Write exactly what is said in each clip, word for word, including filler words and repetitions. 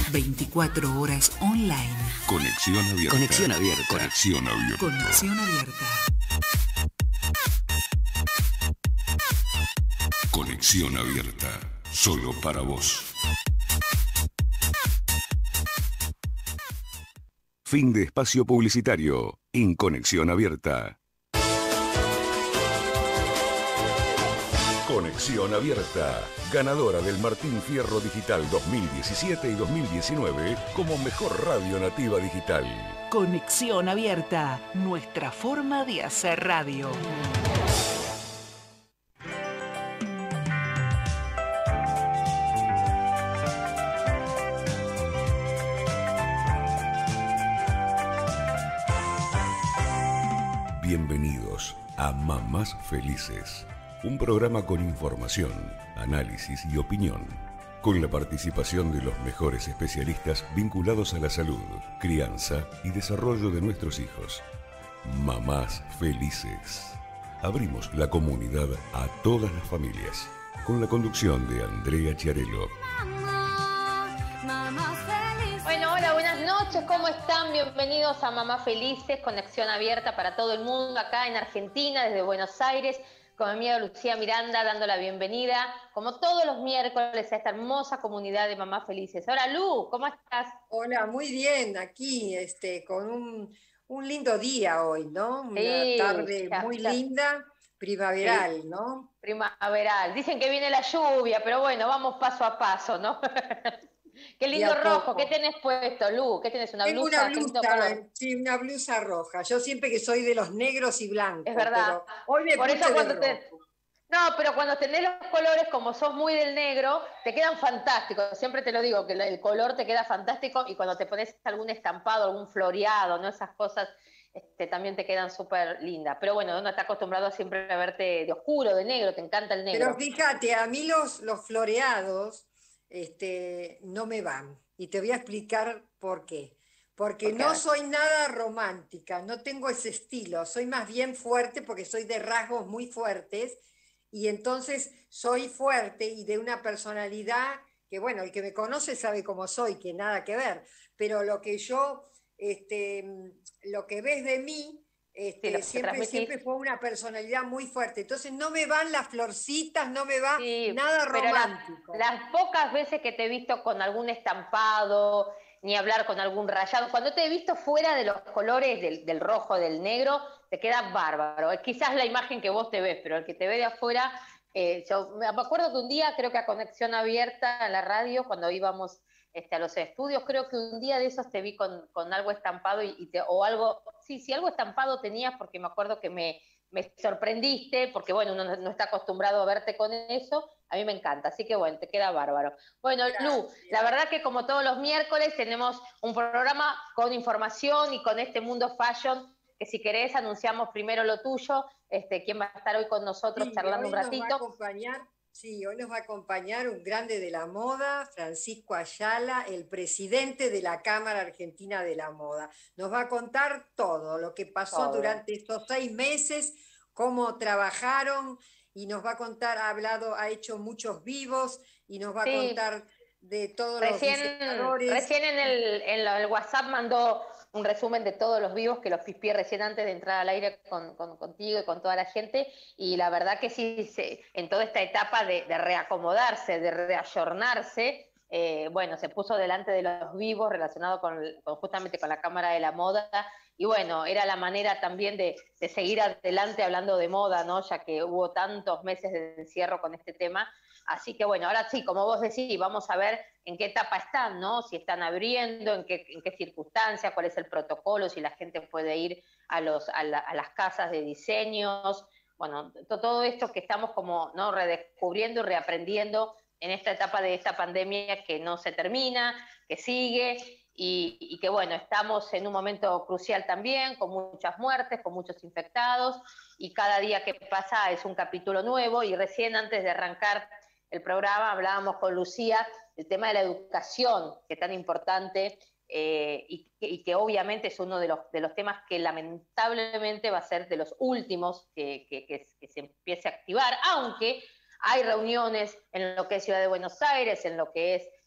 veinticuatro horas online. Conexión abierta. Conexión abierta. Conexión abierta. Conexión abierta. Conexión abierta. Solo para vos. Fin de espacio publicitario en Conexión Abierta. Conexión Abierta, ganadora del Martín Fierro Digital dos mil diecisiete y dos mil diecinueve como mejor radio nativa digital. Conexión Abierta, nuestra forma de hacer radio. Bienvenidos a Mamás Felices, un programa con información, análisis y opinión, con la participación de los mejores especialistas vinculados a la salud, crianza y desarrollo de nuestros hijos. Mamás Felices. Abrimos la comunidad a todas las familias, con la conducción de Andrea Chiarello. Bueno, hola, buenas noches, ¿cómo están? Bienvenidos a Mamás Felices, conexión abierta para todo el mundo acá en Argentina, desde Buenos Aires, con mi amiga Lucía Miranda, dando la bienvenida, como todos los miércoles, a esta hermosa comunidad de Mamás Felices. Hola, Lu, ¿cómo estás? Hola, muy bien, aquí este, con un, un lindo día hoy, ¿no? Una Sí, tarde ya, muy ya. linda, primaveral, Sí. ¿no? Primaveral. Dicen que viene la lluvia, pero bueno, vamos paso a paso, ¿no? Qué Y lindo a rojo, poco. ¿qué tenés puesto, Lu? ¿Qué tenés, una Tengo blusa? una Qué lindo blusa, color. sí, una blusa roja. Yo siempre que soy de los negros y blancos, Es verdad. pero hoy me Por eso puse de cuando te... rojo. No, pero cuando tenés los colores, como sos muy del negro, te quedan fantásticos. Siempre te lo digo, que el color te queda fantástico y cuando te pones algún estampado, algún floreado, ¿no? Esas cosas este, también te quedan súper lindas. Pero bueno, uno está acostumbrado siempre a verte de oscuro, de negro, te encanta el negro. Pero fíjate, a mí los, los floreados este, no me van. Y te voy a explicar por qué. Porque Porque, no soy nada romántica, no tengo ese estilo. Soy más bien fuerte porque soy de rasgos muy fuertes. Y entonces soy fuerte y de una personalidad que, bueno, el que me conoce sabe cómo soy, que nada que ver. Pero lo que yo, este, lo que ves de mí... sí, lo Este, que siempre, transmitís. siempre fue una personalidad muy fuerte. Entonces no me van las florcitas, no me va Sí, nada pero la- romántico. las pocas veces que te he visto con algún estampado, ni hablar con algún rayado, cuando te he visto fuera de los colores del, del rojo, del negro, te queda bárbaro. Es quizás la imagen que vos te ves, pero el que te ve de afuera, eh, yo me acuerdo que un día, creo que a Conexión Abierta en la radio, cuando íbamos este, a los estudios, creo que un día de esos te vi con, con algo estampado y, y te, o algo, sí, sí, algo estampado tenías, porque me acuerdo que me, me sorprendiste, porque bueno, uno no, no está acostumbrado a verte con eso, a mí me encanta, así que bueno, te queda bárbaro. Bueno, Lu, la verdad que como todos los miércoles tenemos un programa con información y con este mundo fashion, que si querés anunciamos primero lo tuyo, este, quién va a estar hoy con nosotros Sí, charlando hoy un nos va a ratito. acompañar, sí, hoy nos va a acompañar un grande de la moda, Francisco Ayala, el presidente de la Cámara Argentina de la Moda. Nos va a contar todo lo que pasó Todo. durante estos seis meses, cómo trabajaron, y nos va a contar, ha hablado, ha hecho muchos vivos, y nos va a Sí. contar de todos los Recién, diseñadores. recién en, el, en el WhatsApp mandó un resumen de todos los vivos que los pispié recién antes de entrar al aire con, con, contigo y con toda la gente, y la verdad que sí, se, en toda esta etapa de, de reacomodarse, de reayornarse, eh, bueno, se puso delante de los vivos relacionados con, con justamente con la Cámara de la Moda, y bueno, era la manera también de, de seguir adelante hablando de moda, ¿no? Ya que hubo tantos meses de encierro con este tema. Así que bueno, ahora sí, como vos decís, vamos a ver en qué etapa están, ¿no? Si están abriendo, en qué, en qué circunstancias, cuál es el protocolo, si la gente puede ir a, los, a, la, a las casas de diseños, bueno, to, todo esto que estamos como, ¿no? redescubriendo y reaprendiendo en esta etapa de esta pandemia que no se termina, que sigue, y, y que bueno, estamos en un momento crucial también, con muchas muertes, con muchos infectados, y cada día que pasa es un capítulo nuevo, y recién antes de arrancar el programa hablábamos con Lucía el tema de la educación, que es tan importante, eh, y, que, y que obviamente es uno de los, de los temas que lamentablemente va a ser de los últimos que, que, que, que se empiece a activar, aunque hay reuniones en lo que es Ciudad de Buenos Aires, en lo que es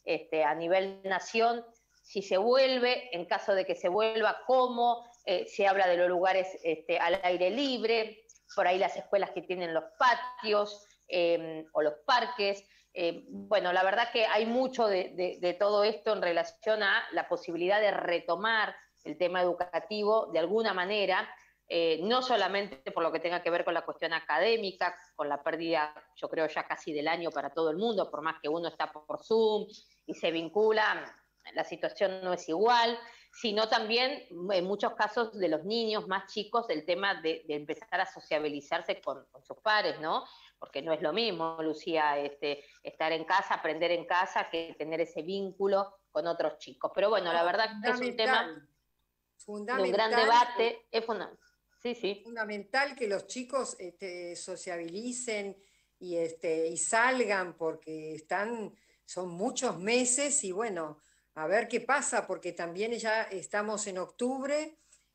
este, a nivel nación, si se vuelve, en caso de que se vuelva, cómo, eh, se habla de los lugares este, al aire libre, por ahí las escuelas que tienen los patios eh, o los parques. Eh, bueno, la verdad que hay mucho de, de, de todo esto en relación a la posibilidad de retomar el tema educativo de alguna manera, eh, no solamente por lo que tenga que ver con la cuestión académica, con la pérdida, yo creo, ya casi del año para todo el mundo, por más que uno está por Zoom y se vincula, la situación no es igual, sino también en muchos casos de los niños más chicos, el tema de, de empezar a sociabilizarse con, con sus pares, ¿no? Porque no es lo mismo, Lucía, este, estar en casa, aprender en casa, que tener ese vínculo con otros chicos. Pero bueno, la verdad que es un tema de un gran debate. Es fundamental. Sí, sí. Fundamental que los chicos este, sociabilicen y, este, y salgan, porque están, son muchos meses y bueno, a ver qué pasa, porque también ya estamos en octubre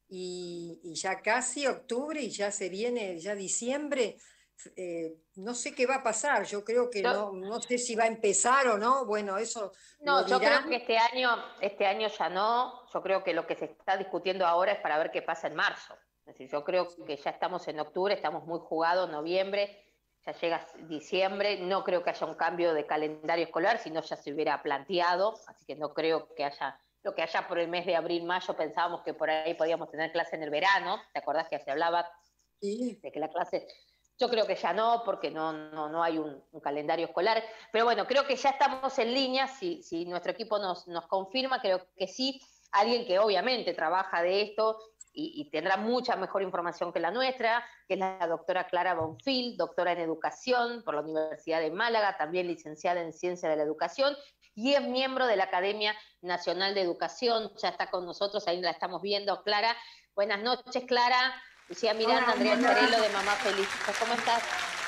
y, y ya casi octubre y ya se viene, ya diciembre. Eh, no sé qué va a pasar, yo creo que yo, no, no sé si va a empezar o no, bueno, eso no, lo yo dirán. creo que este año, este año ya no, yo creo que lo que se está discutiendo ahora es para ver qué pasa en marzo. Es decir, yo creo que ya estamos en octubre, estamos muy jugados, noviembre, ya llega diciembre, no creo que haya un cambio de calendario escolar, si no ya se hubiera planteado, así que no creo que haya, lo que haya por el mes de abril, mayo, pensábamos que por ahí podíamos tener clase en el verano, ¿te acordás que se hablaba sí. de que la clase... Yo creo que ya no, porque no, no, no hay un, un calendario escolar, pero bueno, creo que ya estamos en línea, si, si nuestro equipo nos, nos confirma, creo que sí, alguien que obviamente trabaja de esto y, y tendrá mucha mejor información que la nuestra, que es la doctora Clara Bonfil, doctora en Educación por la Universidad de Málaga, también licenciada en Ciencia de la Educación, y es miembro de la Academia Nacional de Educación, ya está con nosotros, ahí la estamos viendo. Clara, buenas noches, Clara. Lucía Miranda, Andrea Charello de Mamá Felices. ¿Cómo estás?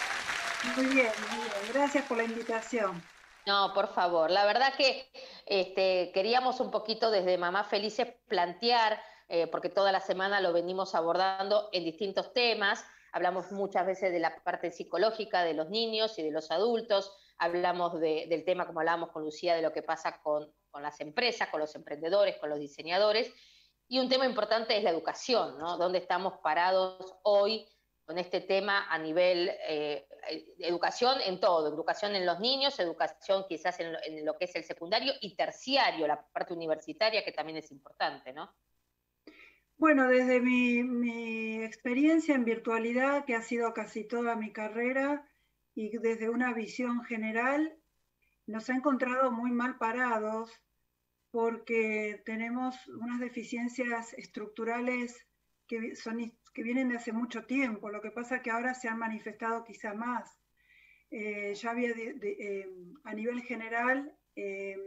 Muy bien, muy bien. Gracias por la invitación. No, por favor. La verdad que este, queríamos un poquito desde Mamá Felices plantear, eh, porque toda la semana lo venimos abordando en distintos temas. Hablamos muchas veces de la parte psicológica de los niños y de los adultos. Hablamos de, del tema, como hablábamos con Lucía, de lo que pasa con, con las empresas, con los emprendedores, con los diseñadores. Y un tema importante es la educación, ¿no? ¿Dónde estamos parados hoy con este tema a nivel eh, educación en todo? Educación en los niños, educación quizás en lo, en lo que es el secundario y terciario, la parte universitaria, que también es importante, ¿no? Bueno, desde mi, mi experiencia en virtualidad, que ha sido casi toda mi carrera, y desde una visión general, nos ha encontrado muy mal parados, porque tenemos unas deficiencias estructurales que, son, que vienen de hace mucho tiempo. Lo que pasa es que ahora se han manifestado quizá más. Eh, ya había de, de, eh, a nivel general eh,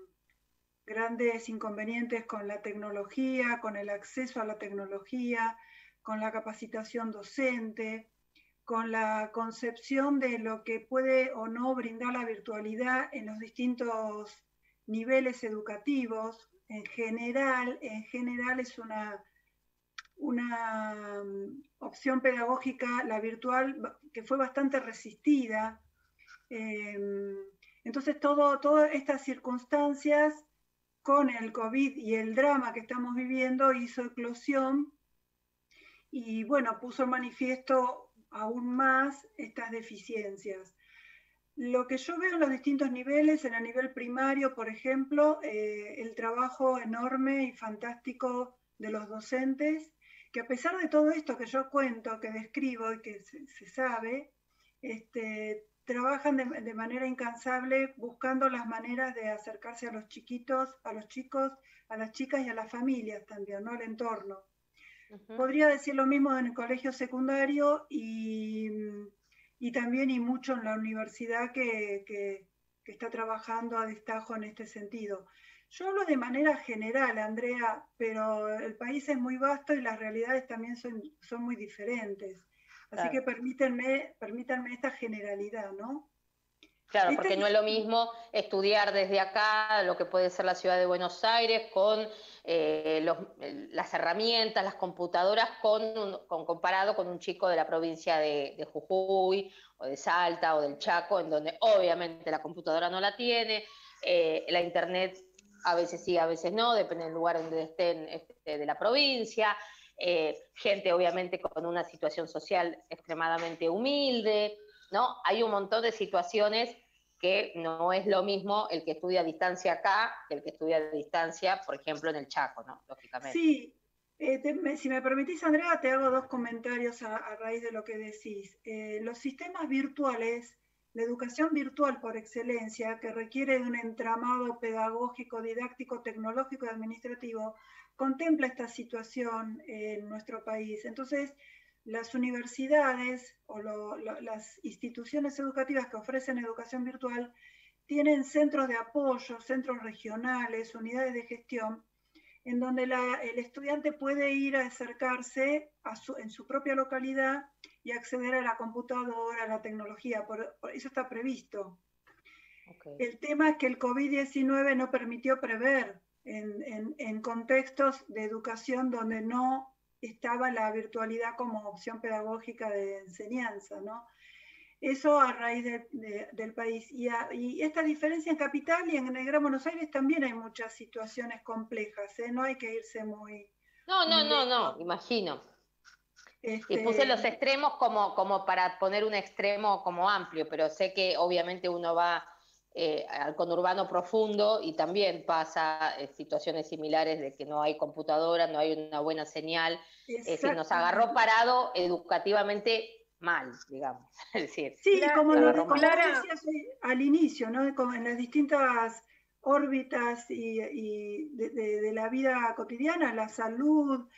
grandes inconvenientes con la tecnología, con el acceso a la tecnología, con la capacitación docente, con la concepción de lo que puede o no brindar la virtualidad en los distintos niveles educativos. En general, en general es una, una opción pedagógica, la virtual, que fue bastante resistida. Eh, entonces, todo, todas estas circunstancias con el COVID y el drama que estamos viviendo hizo eclosión y, bueno, puso en manifiesto aún más estas deficiencias. Lo que yo veo en los distintos niveles, en el nivel primario, por ejemplo, eh, el trabajo enorme y fantástico de los docentes, que a pesar de todo esto que yo cuento, que describo y que se, se sabe, este, trabajan de, de manera incansable buscando las maneras de acercarse a los chiquitos, a los chicos, a las chicas y a las familias también, ¿no? Al entorno. Uh-huh. Podría decir lo mismo en el colegio secundario y... y también y mucho en la universidad que, que, que está trabajando a destajo en este sentido. Yo hablo de manera general, Andrea, pero el país es muy vasto y las realidades también son, son muy diferentes. Así claro. que permítanme, permítanme esta generalidad, ¿no? Claro, este... porque no es lo mismo estudiar desde acá, lo que puede ser la ciudad de Buenos Aires, con eh, los, las herramientas, las computadoras, con, un, con comparado con un chico de la provincia de, de Jujuy, o de Salta, o del Chaco, en donde obviamente la computadora no la tiene, eh, la internet a veces sí, a veces no, depende del lugar donde estén este, de la provincia, eh, gente obviamente con una situación social extremadamente humilde, ¿no? Hay un montón de situaciones que no es lo mismo el que estudia a distancia acá que el que estudia a distancia, por ejemplo, en el Chaco, ¿no? Lógicamente. Sí, eh, te, me, si me permitís, Andrea, te hago dos comentarios a, a raíz de lo que decís. Eh, los sistemas virtuales, la educación virtual por excelencia, que requiere de un entramado pedagógico, didáctico, tecnológico y administrativo, contempla esta situación en nuestro país. Entonces, las universidades o lo, lo, las instituciones educativas que ofrecen educación virtual tienen centros de apoyo, centros regionales, unidades de gestión, en donde la, el estudiante puede ir a acercarse a su, en su propia localidad y acceder a la computadora, a la tecnología, por, por eso está previsto. Okay. El tema es que el COVID diecinueve no permitió prever en, en, en contextos de educación donde no estaba la virtualidad como opción pedagógica de enseñanza, ¿no? Eso a raíz de, de, del país. Y, a, y esta diferencia en Capital y en el Gran Buenos Aires también hay muchas situaciones complejas, ¿eh? No hay que irse muy... No, no, muy no, no, imagino. Este... Y puse los extremos como, como para poner un extremo como amplio, pero sé que obviamente uno va eh, al conurbano profundo y también pasa eh, situaciones similares de que no hay computadora, no hay una buena señal, es decir, nos agarró parado educativamente mal, digamos. Es decir, sí, la, como lo como Clara, decías al inicio, ¿no? Como en las distintas órbitas y, y de, de, de la vida cotidiana, la salud,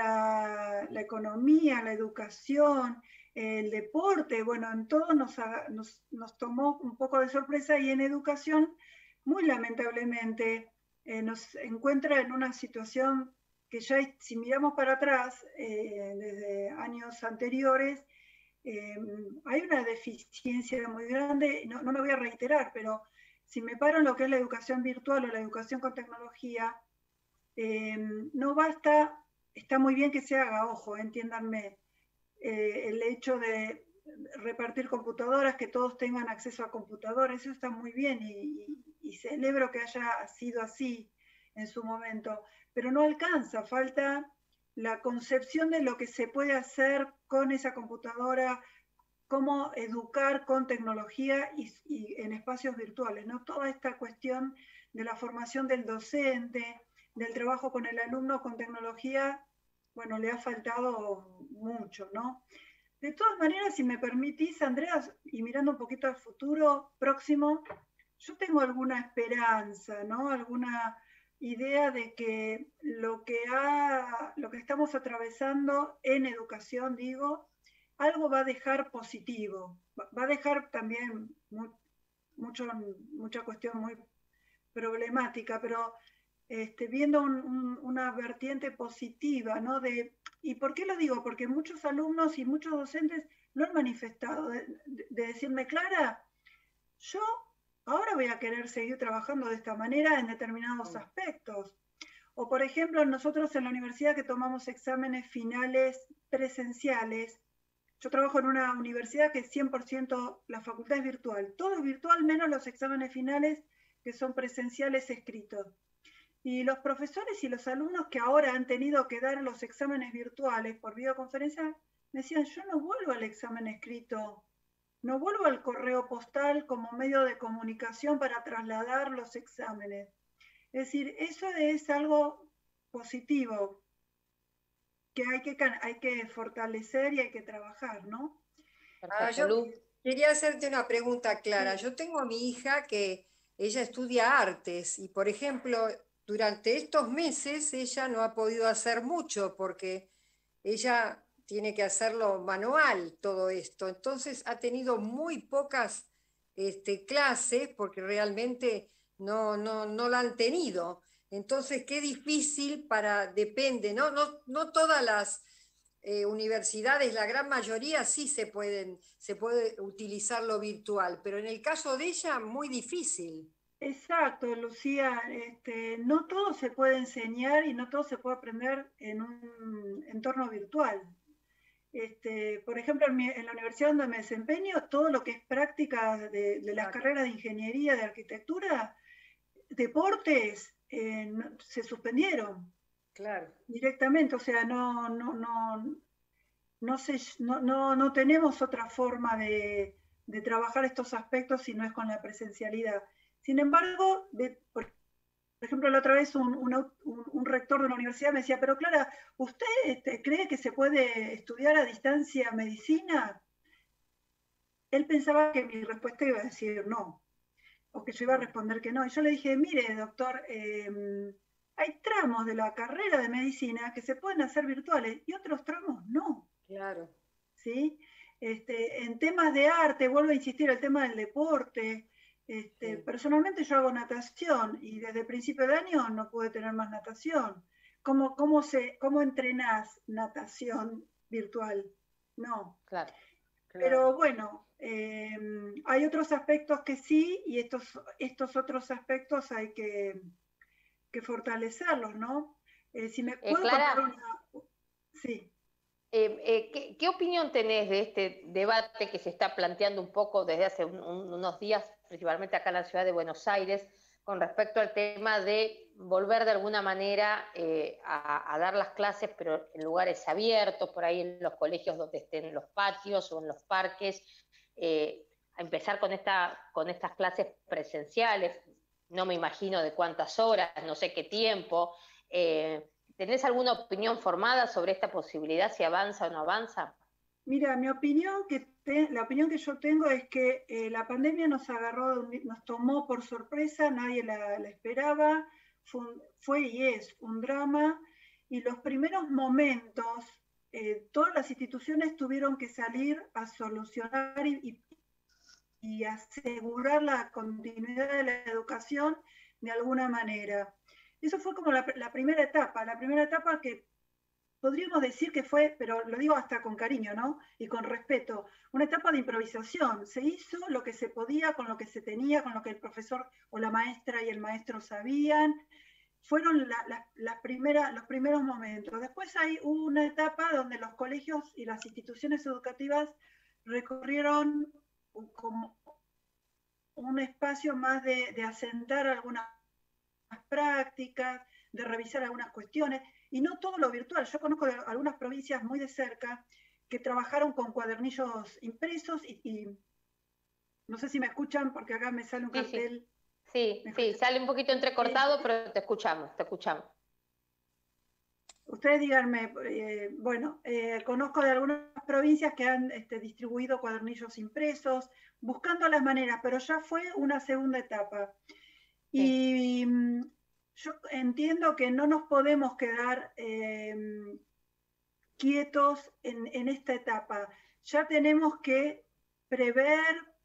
la, la economía, la educación, el deporte, bueno, en todo nos, nos, nos tomó un poco de sorpresa, y en educación, muy lamentablemente, eh, nos encuentra en una situación que ya, si miramos para atrás, eh, desde años anteriores, eh, hay una deficiencia muy grande. No, no me voy a reiterar, pero si me paro en lo que es la educación virtual o la educación con tecnología, eh, no basta, está muy bien que se haga, ojo, entiéndanme, eh, el hecho de repartir computadoras, que todos tengan acceso a computadoras, eso está muy bien, y, y, y celebro que haya sido así en su momento, pero no alcanza, falta la concepción de lo que se puede hacer con esa computadora, cómo educar con tecnología y, y en espacios virtuales, ¿no? Toda esta cuestión de la formación del docente, del trabajo con el alumno con tecnología, bueno, le ha faltado mucho, ¿no? De todas maneras, si me permitís, Andrea, y mirando un poquito al futuro próximo, yo tengo alguna esperanza, ¿no? Alguna idea de que lo que, ha, lo que estamos atravesando en educación, digo, algo va a dejar positivo, va a dejar también muy, mucho, mucha cuestión muy problemática, pero este, viendo un, un, una vertiente positiva, ¿no? De, ¿y por qué lo digo? Porque muchos alumnos y muchos docentes lo han manifestado, de, de, de decirme, Clara, yo ahora voy a querer seguir trabajando de esta manera en determinados aspectos. O por ejemplo, nosotros en la universidad que tomamos exámenes finales presenciales, yo trabajo en una universidad que cien por ciento la facultad es virtual, todo es virtual menos los exámenes finales que son presenciales escritos. Y los profesores y los alumnos que ahora han tenido que dar los exámenes virtuales por videoconferencia, me decían, yo no vuelvo al examen escrito, no vuelvo al correo postal como medio de comunicación para trasladar los exámenes. Es decir, eso es algo positivo que hay que, hay que fortalecer y hay que trabajar, ¿no? Ah, yo quería hacerte una pregunta, Clara. Yo tengo a mi hija que ella estudia artes y, por ejemplo, durante estos meses ella no ha podido hacer mucho porque ella tiene que hacerlo manual todo esto. Entonces ha tenido muy pocas este, clases porque realmente no, no, no la han tenido. Entonces qué difícil para, depende, ¿no? No, no todas las eh, universidades, la gran mayoría sí se pueden, se puede utilizar lo virtual, pero en el caso de ella muy difícil. Exacto, Lucía, este, no todo se puede enseñar y no todo se puede aprender en un entorno virtual. Este, por ejemplo, en, mi, en la universidad donde me desempeño, todo lo que es práctica de, de las carreras de ingeniería, de arquitectura, deportes eh, no, se suspendieron. Claro. Directamente, o sea, no, no, no, no, sé, no, no, no tenemos otra forma de, de trabajar estos aspectos si no es con la presencialidad. Sin embargo, de, por ejemplo, la otra vez un, un, un, un rector de una universidad me decía, pero Clara, ¿usted este, cree que se puede estudiar a distancia medicina? Él pensaba que mi respuesta iba a decir no, o que yo iba a responder que no. Y yo le dije, mire, doctor, eh, hay tramos de la carrera de medicina que se pueden hacer virtuales y otros tramos no. Claro. ¿Sí? Este, en temas de arte, vuelvo a insistir, el tema del deporte. Este, sí. Personalmente yo hago natación y desde el principio de año no pude tener más natación. ¿Cómo, cómo, se, cómo entrenás natación virtual? No. Claro. Claro. Pero bueno, eh, hay otros aspectos que sí, y estos, estos otros aspectos hay que, que fortalecerlos, ¿no? Eh, si me puedo eh, Clara, contar una... Sí. Eh, eh, ¿qué, ¿Qué opinión tenés de este debate que se está planteando un poco desde hace un, un, unos días, principalmente acá en la ciudad de Buenos Aires, con respecto al tema de volver de alguna manera eh, a, a dar las clases, pero en lugares abiertos, por ahí en los colegios donde estén en los patios o en los parques, eh, a empezar con, esta, con estas clases presenciales? No me imagino de cuántas horas, no sé qué tiempo. Eh, ¿Tenés alguna opinión formada sobre esta posibilidad, si avanza o no avanza? Mira, mi opinión, que te, la opinión que yo tengo es que eh, la pandemia nos agarró, nos tomó por sorpresa, nadie la, la esperaba, fue, un, fue y es un drama, y los primeros momentos, eh, todas las instituciones tuvieron que salir a solucionar y, y, y asegurar la continuidad de la educación de alguna manera. Eso fue como la, la primera etapa, la primera etapa que podríamos decir que fue, pero lo digo hasta con cariño, ¿no? Y con respeto, una etapa de improvisación. Se hizo lo que se podía, con lo que se tenía, con lo que el profesor o la maestra y el maestro sabían. Fueron la, la, la primera, los primeros momentos. Después hay una etapa donde los colegios y las instituciones educativas recorrieron como un espacio más de, de asentar algunas prácticas, de revisar algunas cuestiones, y no todo lo virtual. Yo conozco de algunas provincias muy de cerca que trabajaron con cuadernillos impresos y, y no sé si me escuchan porque acá me sale un sí, cartel. Sí, sí, sí, sale un poquito entrecortado, eh, pero te escuchamos, te escuchamos. Ustedes díganme, eh, bueno, eh, conozco de algunas provincias que han este, distribuido cuadernillos impresos, buscando las maneras, pero ya fue una segunda etapa. Sí. Y yo entiendo que no nos podemos quedar eh, quietos en, en esta etapa. Ya tenemos que prever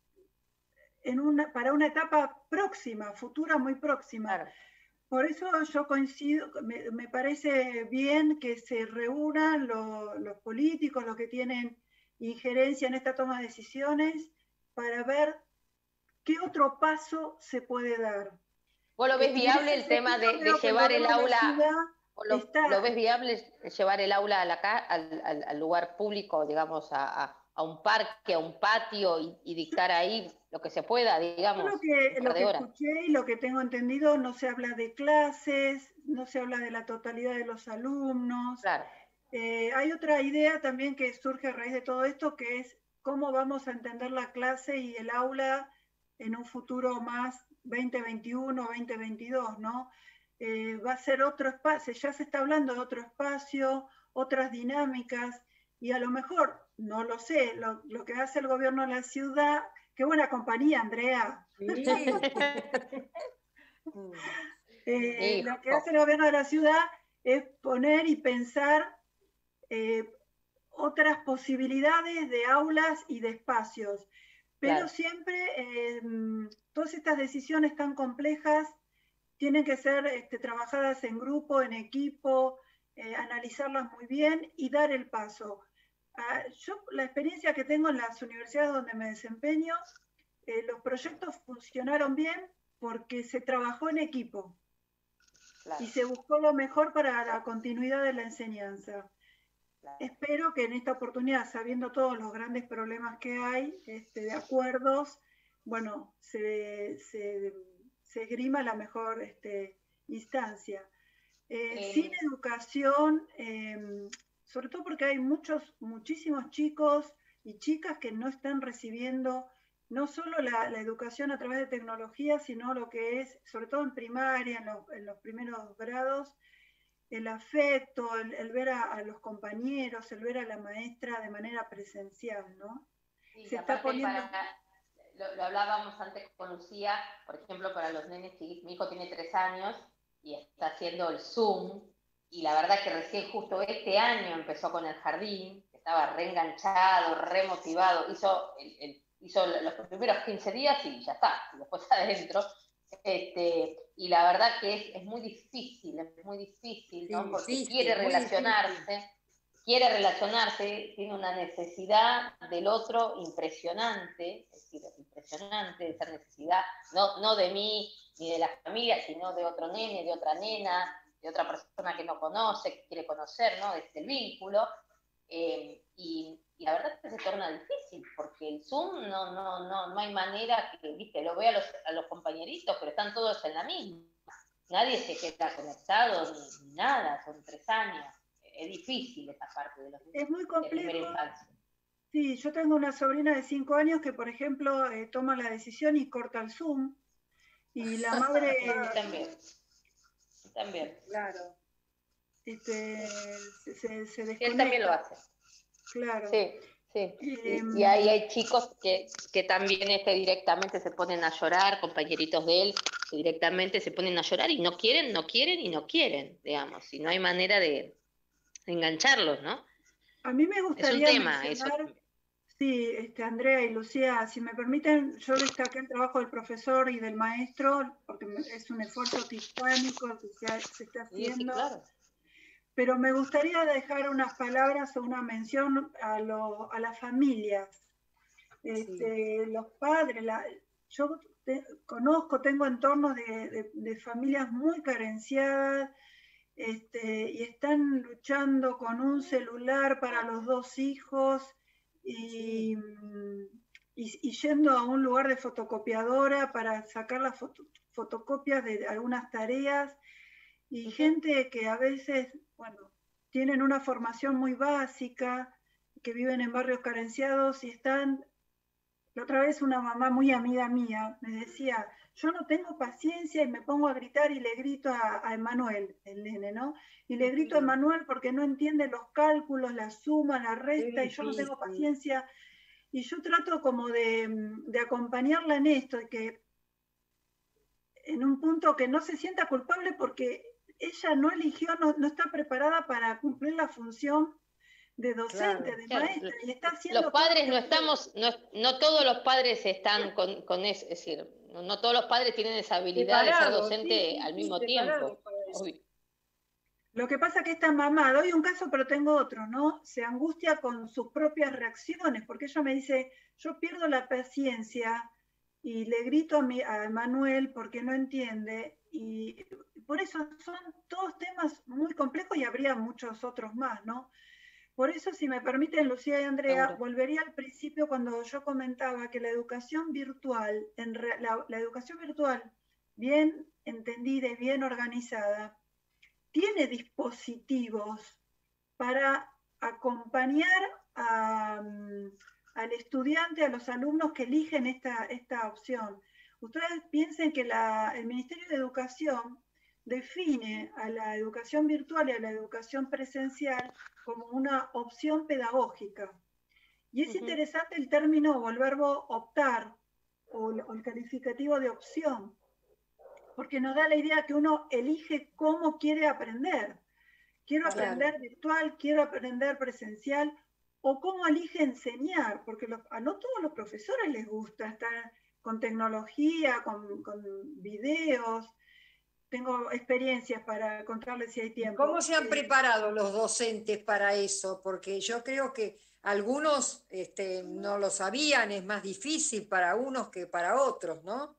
en una, para una etapa próxima, futura muy próxima. Claro. Por eso yo coincido, me, me parece bien que se reúnan lo, los políticos, los que tienen injerencia en esta toma de decisiones, para ver qué otro paso se puede dar. ¿Vos lo ves viable el tema de, de llevar el aula, o lo, está... lo ves viable llevar el aula a la, al, al, al lugar público, digamos, a, a, a un parque, a un patio y, y dictar ahí lo que se pueda, digamos? Lo que, lo que escuché y lo que tengo entendido, no se habla de clases, no se habla de la totalidad de los alumnos. Claro. Eh, hay otra idea también que surge a raíz de todo esto, que es cómo vamos a entender la clase y el aula en un futuro más veinte veintiuno, veinte veintidós, ¿no? Eh, va a ser otro espacio, ya se está hablando de otro espacio, otras dinámicas, y a lo mejor, no lo sé, lo, lo que hace el gobierno de la ciudad, qué buena compañía, Andrea. Sí. eh, lo que hace el gobierno de la ciudad es poner y pensar eh, otras posibilidades de aulas y de espacios. Pero claro. siempre eh, todas estas decisiones tan complejas tienen que ser este, trabajadas en grupo, en equipo, eh, analizarlas muy bien y dar el paso. Ah, yo, la experiencia que tengo en las universidades donde me desempeño, eh, los proyectos funcionaron bien porque se trabajó en equipo claro. y se buscó lo mejor para la continuidad de la enseñanza. Espero que en esta oportunidad, sabiendo todos los grandes problemas que hay, este, de acuerdos, bueno, se, se, se esgrima la mejor este, instancia. Eh, Eh, sin educación, eh, sobre todo porque hay muchos, muchísimos chicos y chicas que no están recibiendo no solo la, la educación a través de tecnología, sino lo que es, sobre todo en primaria, en, lo, en los primeros grados, el afecto, el, el ver a, a los compañeros, el ver a la maestra de manera presencial, ¿no? Sí, Se y está aparte poniendo... para, lo, lo hablábamos antes con Lucía, por ejemplo, para los nenes chiquitos, mi hijo tiene tres años y está haciendo el Zoom, y la verdad que recién justo este año empezó con el jardín, estaba reenganchado, remotivado, hizo, el, el, hizo los primeros quince días y ya está, y después adentro. Este, y la verdad que es, es muy difícil, es muy difícil, ¿no? Sí, Porque difícil, quiere muy relacionarse, difícil. quiere relacionarse, tiene una necesidad del otro impresionante, es decir, impresionante esa necesidad, no, no de mí ni de la familia, sino de otro nene, de otra nena, de otra persona que no conoce, que quiere conocer, ¿no? Desde el vínculo. Eh, y, y la verdad es que se torna difícil, porque el Zoom no, no, no, no hay manera que, viste, lo veo a los, a los compañeritos, pero están todos en la misma. Nadie se queda conectado ni, ni nada, son tres años. Es difícil esa parte de los Es muy de primera complejo. infancia. Sí, yo tengo una sobrina de cinco años que, por ejemplo, eh, toma la decisión y corta el Zoom, y la madre... Sí, también. También. Claro. Este, se, se, se desconecta. Él también lo hace. Claro. Sí, sí. Eh, y, y ahí hay chicos que, que también este, directamente se ponen a llorar, compañeritos de él, que directamente se ponen a llorar y no quieren, no quieren y no quieren, digamos, y no hay manera de, de engancharlos, ¿no? A mí me gustaría es un tema mencionar, eso. Sí, este, Andrea y Lucía, si me permiten, yo destaqué el trabajo del profesor y del maestro, porque es un esfuerzo titánico el que se, se está haciendo. Sí, sí, claro. Pero me gustaría dejar unas palabras o una mención a, lo, a las familias, este, sí. Los padres. La, yo te, conozco, tengo entornos de, de, de familias muy carenciadas, este, y están luchando con un celular para los dos hijos y, sí. y, y yendo a un lugar de fotocopiadora para sacar las foto, fotocopias de algunas tareas. Y gente que a veces, bueno, tienen una formación muy básica, que viven en barrios carenciados y están... La otra vez una mamá muy amiga mía me decía, yo no tengo paciencia y me pongo a gritar y le grito a, a Emanuel, el nene, ¿no? Y le grito a Emanuel porque no entiende los cálculos, la suma, la resta, sí, y yo sí, no tengo paciencia. Y yo trato como de, de acompañarla en esto, de que en un punto que no se sienta culpable porque ella no eligió, no, no está preparada para cumplir la función de docente, claro, de maestra, claro. Y está haciendo... Los padres no estamos, no, no todos los padres están con, con eso, es decir, no, no todos los padres tienen esa habilidad preparado, de ser docente sí, sí, al mismo sí, tiempo. Lo que pasa es que esta mamá, doy un caso pero tengo otro, ¿no? Se angustia con sus propias reacciones, porque ella me dice, yo pierdo la paciencia y le grito a, mi, a Manuel porque no entiende, y por eso son todos temas muy complejos y habría muchos otros más, ¿no? Por eso, si me permiten, Lucía y Andrea, claro. Volvería al principio cuando yo comentaba que la educación virtual, en re, la, la educación virtual bien entendida y bien organizada, tiene dispositivos para acompañar a, al estudiante, a los alumnos que eligen esta, esta opción. Ustedes piensen que la, el Ministerio de Educación define a la educación virtual y a la educación presencial como una opción pedagógica. Y es uh-huh. interesante el término o el verbo optar, o el, o el calificativo de opción, porque nos da la idea que uno elige cómo quiere aprender. Quiero claro. aprender virtual, quiero aprender presencial, o cómo elige enseñar, porque los, a no todos los profesores les gusta estar con tecnología, con, con videos. Tengo experiencias para contarles si hay tiempo. ¿Cómo se han eh, preparado los docentes para eso? Porque yo creo que algunos este, no lo sabían, es más difícil para unos que para otros, ¿no?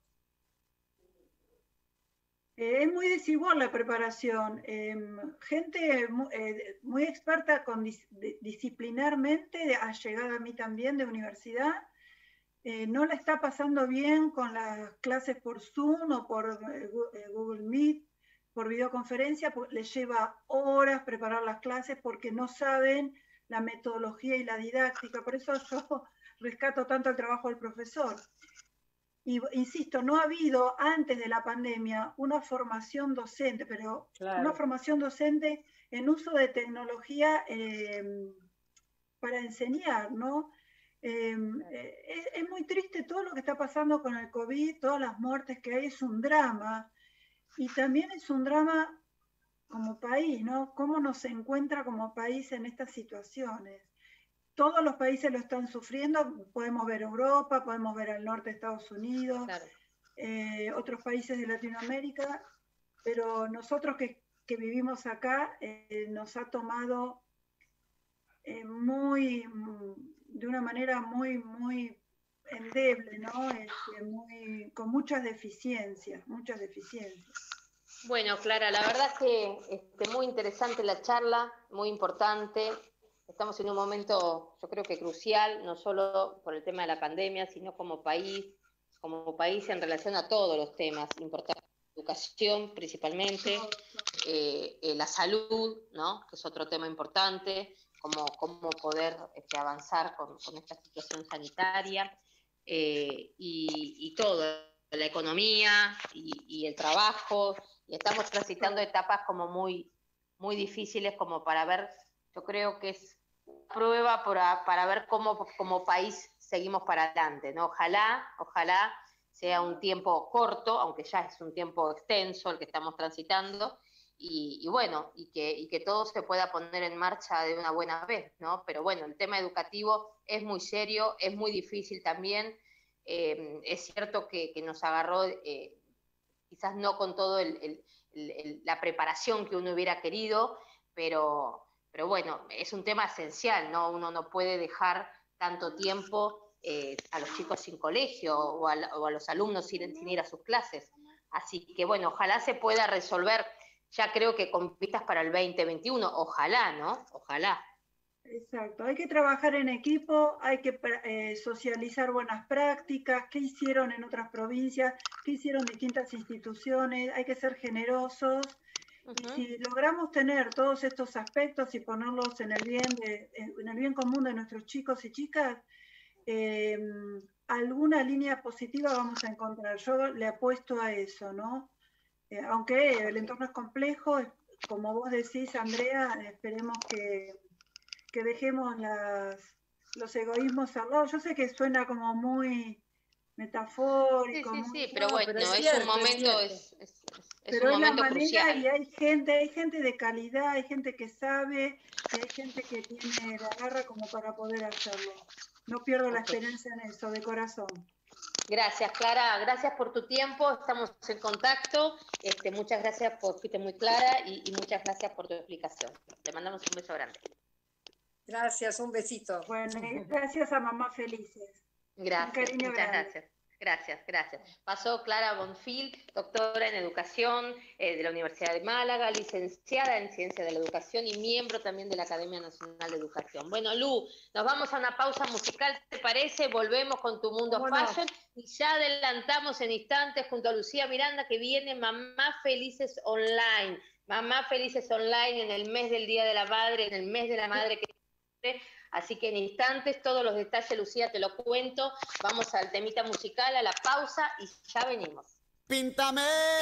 Eh, es muy desigual la preparación. Eh, gente muy, eh, muy experta con dis, de, disciplinarmente, ha llegado a mí también de universidad, eh, no la está pasando bien con las clases por Zoom o por eh, Google Meet, por videoconferencia, les lleva horas preparar las clases porque no saben la metodología y la didáctica. Por eso yo rescato tanto el trabajo del profesor. Y insisto, no ha habido antes de la pandemia una formación docente, pero claro, una formación docente en uso de tecnología eh, para enseñar, ¿no? Eh, es, es muy triste todo lo que está pasando con el COVID, todas las muertes que hay, es un drama. Y también es un drama como país, ¿no? ¿Cómo nos encuentra como país en estas situaciones? Todos los países lo están sufriendo, podemos ver Europa, podemos ver al norte de Estados Unidos, claro, eh, otros países de Latinoamérica, pero nosotros que, que vivimos acá eh, nos ha tomado eh, muy, de una manera muy, muy endeble, ¿no? Este, muy, con muchas deficiencias, muchas deficiencias. Bueno, Clara, la verdad es que este, muy interesante la charla, muy importante. Estamos en un momento, yo creo que crucial, no solo por el tema de la pandemia, sino como país, como país en relación a todos los temas importantes. Educación principalmente, eh, eh, la salud, ¿no? Que es otro tema importante, cómo, cómo poder este, avanzar con, con esta situación sanitaria, eh, y, y todo, la economía y, y el trabajo. Y estamos transitando etapas como muy, muy difíciles como para ver, yo creo que es una prueba para, para ver cómo como país seguimos para adelante, ¿no? Ojalá, ojalá sea un tiempo corto, aunque ya es un tiempo extenso el que estamos transitando, y, y bueno, y que, y que todo se pueda poner en marcha de una buena vez, ¿no? Pero bueno, el tema educativo es muy serio, es muy difícil también, eh, es cierto que, que nos agarró... Eh, quizás no con todo el, el, el, la preparación que uno hubiera querido, pero, pero bueno, es un tema esencial, ¿no? Uno no puede dejar tanto tiempo eh, a los chicos sin colegio o a, o a los alumnos sin, sin ir a sus clases. Así que bueno, ojalá se pueda resolver, ya creo que con vistas para el veinte veintiuno, ojalá, ¿no? Ojalá. Exacto, hay que trabajar en equipo, hay que eh, socializar buenas prácticas, qué hicieron en otras provincias, qué hicieron distintas instituciones, hay que ser generosos. Uh-huh. Y si logramos tener todos estos aspectos y ponerlos en el bien, de, en el bien común de nuestros chicos y chicas, eh, alguna línea positiva vamos a encontrar. Yo le apuesto a eso, ¿no? Eh, aunque el entorno es complejo, como vos decís, Andrea, esperemos que... que dejemos las, los egoísmos al lado. Yo sé que suena como muy metafórico. Sí, sí, muy, sí, pero bueno, pero es, es, cierto, un momento, es, es, es, es pero un es momento la manera crucial. Y hay gente, hay gente de calidad, hay gente que sabe, y hay gente que tiene la garra como para poder hacerlo. No pierdo la Okay. esperanza en eso, de corazón. Gracias, Clara, gracias por tu tiempo, estamos en contacto, este, muchas gracias por, fuiste muy clara y, y muchas gracias por tu explicación. Te mandamos un beso grande. Gracias, un besito. Bueno, gracias a Mamás Felices. Gracias, un cariño muchas grande. gracias. Gracias, gracias. Pasó Clara Bonfil, doctora en Educación eh, de la Universidad de Málaga, licenciada en Ciencia de la Educación y miembro también de la Academia Nacional de Educación. Bueno, Lu, nos vamos a una pausa musical, ¿te parece? Volvemos con Tu Mundo Bueno. Fashion y ya adelantamos en instantes junto a Lucía Miranda que viene Mamás Felices Online. Mamás Felices Online en el mes del Día de la Madre, en el mes de la Madre que... Así que en instantes todos los detalles, Lucía, te lo cuento. Vamos al temita musical, a la pausa y ya venimos. Píntame,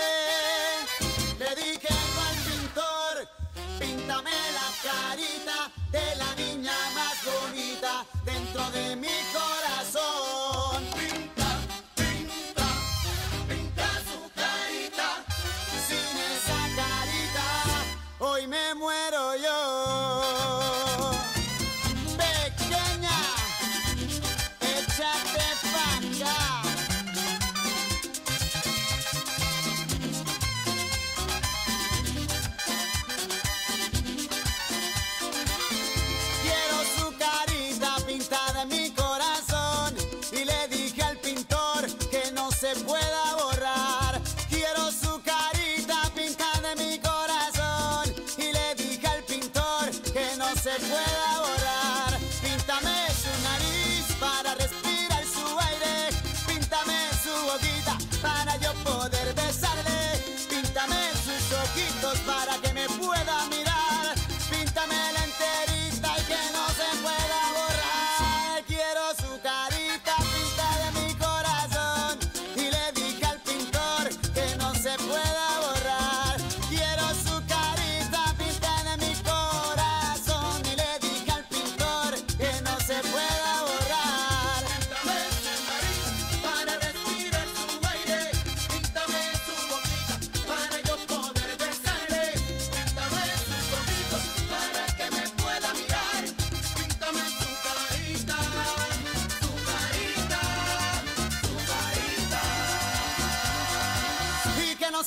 le dije al pintor, píntame la carita de la niña más bonita dentro de mi corazón. Pinta, pinta, pinta su carita, sin esa carita hoy me muero yo. Quiero su carita pintada en mi corazón.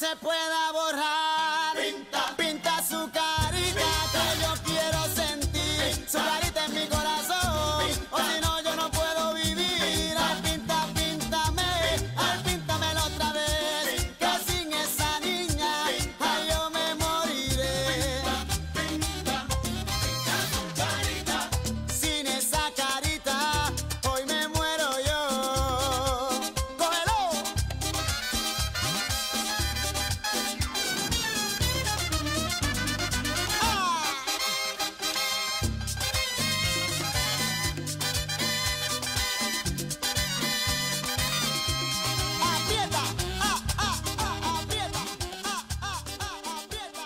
se pueda borrar. Pinta, pinta su carita que yo quiero sentir. Su carita en mi corazón, o si no yo no puedo vivir. Ay, pinta, píntame, ay, píntamelo otra vez, que sin esa niña, ay, yo me moriré. Sin esa carita, hoy me muero yo. ¡Cógelo! Aprieta, ah, ah, ah, aprieta, ah, ah, ah, aprieta.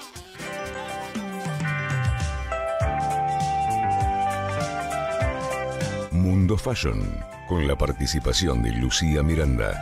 Mundo Fashion, con la participación de Lucía Miranda.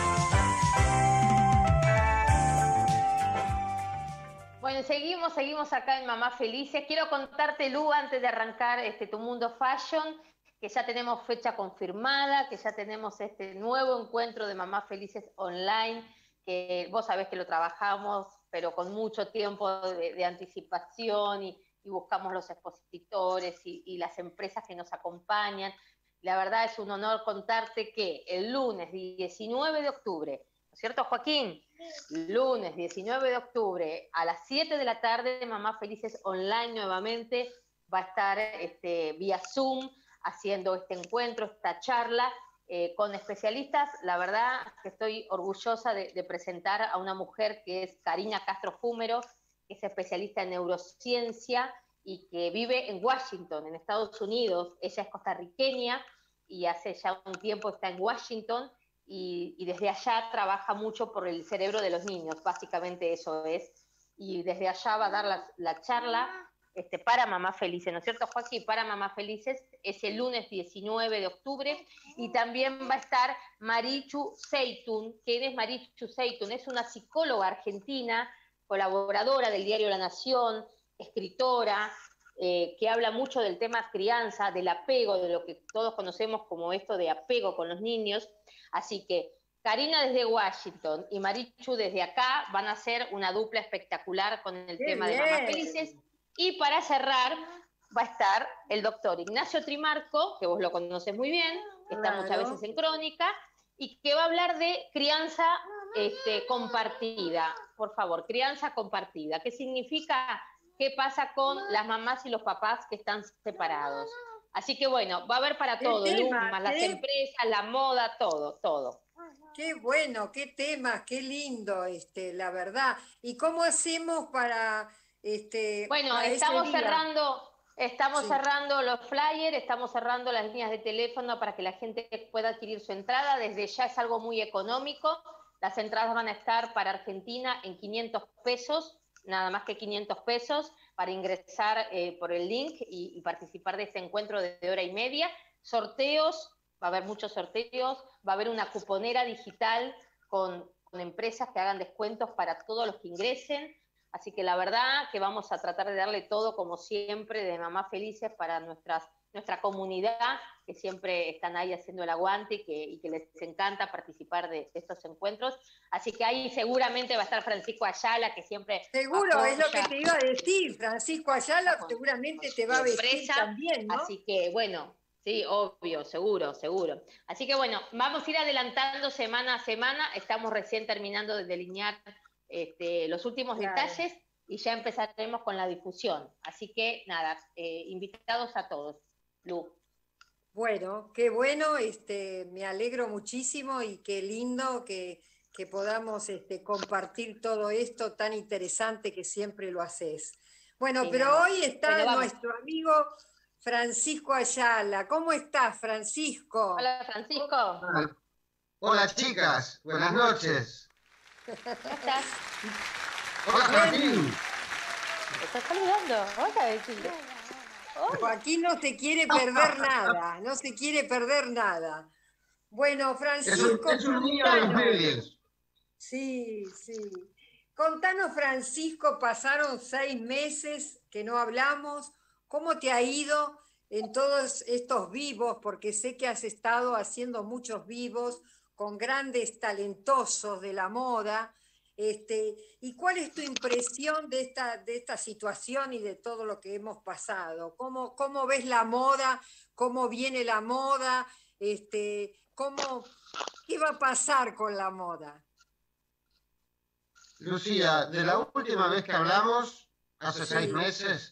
Bueno, seguimos, seguimos acá en Mamás Felices. Quiero contarte, Lu, antes de arrancar este, tu Mundo Fashion, que ya tenemos fecha confirmada, que ya tenemos este nuevo encuentro de Mamás Felices online, que vos sabés que lo trabajamos, pero con mucho tiempo de, de anticipación y, y buscamos los expositores y, y las empresas que nos acompañan. La verdad es un honor contarte que el lunes diecinueve de octubre, ¿no es cierto, Joaquín? Lunes diecinueve de octubre a las siete de la tarde, Mamás Felices online nuevamente, va a estar este, vía Zoom haciendo este encuentro, esta charla eh, con especialistas. La verdad que estoy orgullosa de, de presentar a una mujer que es Karina Castro Fúmero, que es especialista en neurociencia y que vive en Washington, en Estados Unidos. Ella es costarriqueña y hace ya un tiempo está en Washington y, y desde allá trabaja mucho por el cerebro de los niños, básicamente eso es. Y desde allá va a dar la, la charla este, para Mamás Felices, ¿no es cierto, Joaquín? Para Mamás Felices es el lunes diecinueve de octubre y también va a estar Marichu Seitún. ¿Quién es Marichu Seitún? Es una psicóloga argentina, colaboradora del diario La Nación, escritora, eh, que habla mucho del tema crianza, del apego, de lo que todos conocemos como esto de apego con los niños. Así que Karina desde Washington y Marichu desde acá van a hacer una dupla espectacular con el ¡Qué tema bien! de Mamás Felices. Y para cerrar va a estar el doctor Ignacio Trimarco, que vos lo conoces muy bien, que está Claro. muchas veces en Crónica, y que va a hablar de crianza este, compartida. Por favor, crianza compartida. ¿Qué significa? ¿Qué pasa con las mamás y los papás que están separados? Así que bueno, va a haber para ¿Qué todo, Lu, tema? más las ¿Qué? empresas, la moda, todo, todo. Qué bueno, qué temas, qué lindo, este, la verdad. ¿Y cómo hacemos para, este, Bueno, para ese estamos día? cerrando, estamos Sí. cerrando los flyers, estamos cerrando las líneas de teléfono para que la gente pueda adquirir su entrada. Desde ya es algo muy económico. Las entradas van a estar para Argentina en quinientos pesos, nada más que quinientos pesos, para ingresar eh, por el link y, y participar de este encuentro de, de hora y media. Sorteos, va a haber muchos sorteos, va a haber una cuponera digital con, con empresas que hagan descuentos para todos los que ingresen. Así que la verdad que vamos a tratar de darle todo, como siempre, de Mamás Felices para nuestras, nuestra comunidad, que siempre están ahí haciendo el aguante y que, y que les encanta participar de, de estos encuentros. Así que ahí seguramente va a estar Francisco Ayala, que siempre Seguro, es lo que apoya te iba a decir. Francisco Ayala con- seguramente con te su va a vestir empresa. también, ¿no? Así que bueno, sí, obvio, seguro, seguro. Así que bueno, vamos a ir adelantando semana a semana. Estamos recién terminando de delinear este, los últimos Claro. detalles y ya empezaremos con la difusión. Así que nada, eh, invitados a todos. Lu. Bueno, qué bueno, este, me alegro muchísimo y qué lindo que, que podamos este, compartir todo esto tan interesante que siempre lo haces. Bueno, Sí, pero mi amor. hoy está Bueno, vamos. nuestro amigo Francisco Ayala. ¿Cómo estás, Francisco? Hola, Francisco. Hola, Hola, chicas, buenas noches. ¿Cómo estás? Hola Joaquín. ¿Te estás saludando? Hola, decirle. Hola. Joaquín no se quiere perder nada, no se quiere perder nada. Bueno, Es un, Francisco, es un niño de los contanos. medios. Sí, sí. Contanos, Francisco, pasaron seis meses que no hablamos. ¿Cómo te ha ido en todos estos vivos? Porque sé que has estado haciendo muchos vivos con grandes talentosos de la moda. Este, ¿y cuál es tu impresión de esta, de esta situación y de todo lo que hemos pasado? ¿Cómo, cómo ves la moda? ¿Cómo viene la moda? Este, ¿cómo, ¿Qué va a pasar con la moda? Lucía, de la última vez que hablamos, hace Sí. seis meses,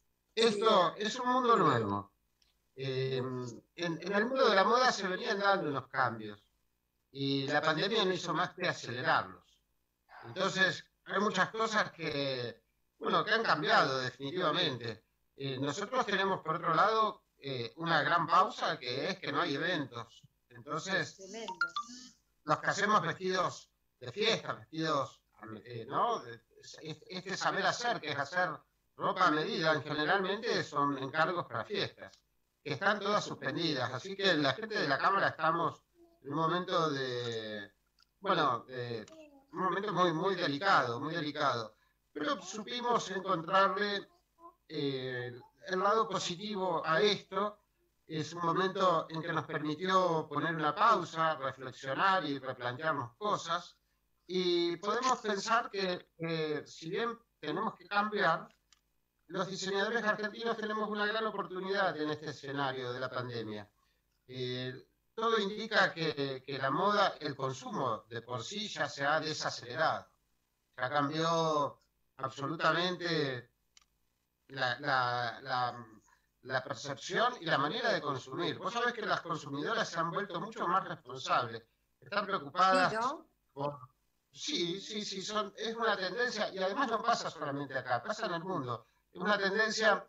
esto es un mundo nuevo. Eh, en, en el mundo de la moda se venían dando unos cambios y la pandemia no hizo más que acelerarlos. Entonces, hay muchas cosas que, bueno, que han cambiado definitivamente. Eh, nosotros tenemos, por otro lado, eh, una gran pausa, que es que no hay eventos. Entonces, Tremendo. los que hacemos vestidos de fiesta, vestidos, eh, ¿no? Este saber hacer, que es hacer ropa a medida, generalmente son encargos para fiestas, que están todas suspendidas. Así que la gente de la Cámara estamos en un momento de, bueno, de, un momento muy, muy delicado, muy delicado. Pero supimos encontrarle eh, el lado positivo a esto. Es un momento en que nos permitió poner una pausa, reflexionar y replantearnos cosas. Y podemos pensar que, que si bien tenemos que cambiar, los diseñadores argentinos tenemos una gran oportunidad en este escenario de la pandemia. Eh, todo indica que, que la moda, el consumo de por sí ya se ha desacelerado. Ya cambió absolutamente la, la, la, la percepción y la manera de consumir. Vos sabés que las consumidoras se han vuelto mucho más responsables. Están preocupadas Sí, ¿no? por... Sí, sí, sí, son, es una tendencia, y además no pasa solamente acá, pasa en el mundo. Es una tendencia,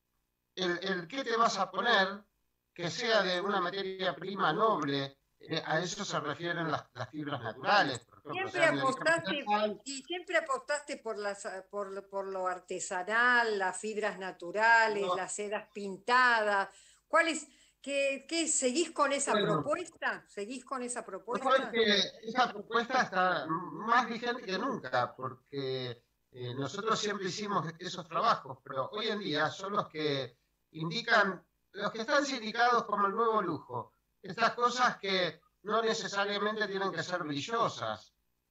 el, el qué te vas a poner, que sea de una materia prima noble, eh, a eso se refieren las, las fibras naturales. Por ejemplo, Siempre sean de origen apostaste, vegetal. y siempre apostaste por, las, por, por lo artesanal, las fibras naturales, No. las sedas pintadas. ¿Cuál es, qué, qué, ¿Seguís con esa Bueno. propuesta? ¿Seguís con esa Vos propuesta? sabés que esa propuesta está más vigente que nunca, porque eh, nosotros siempre hicimos esos trabajos, pero hoy en día son los que indican, los que están sindicados como el nuevo lujo. Estas cosas que no necesariamente tienen que ser brillosas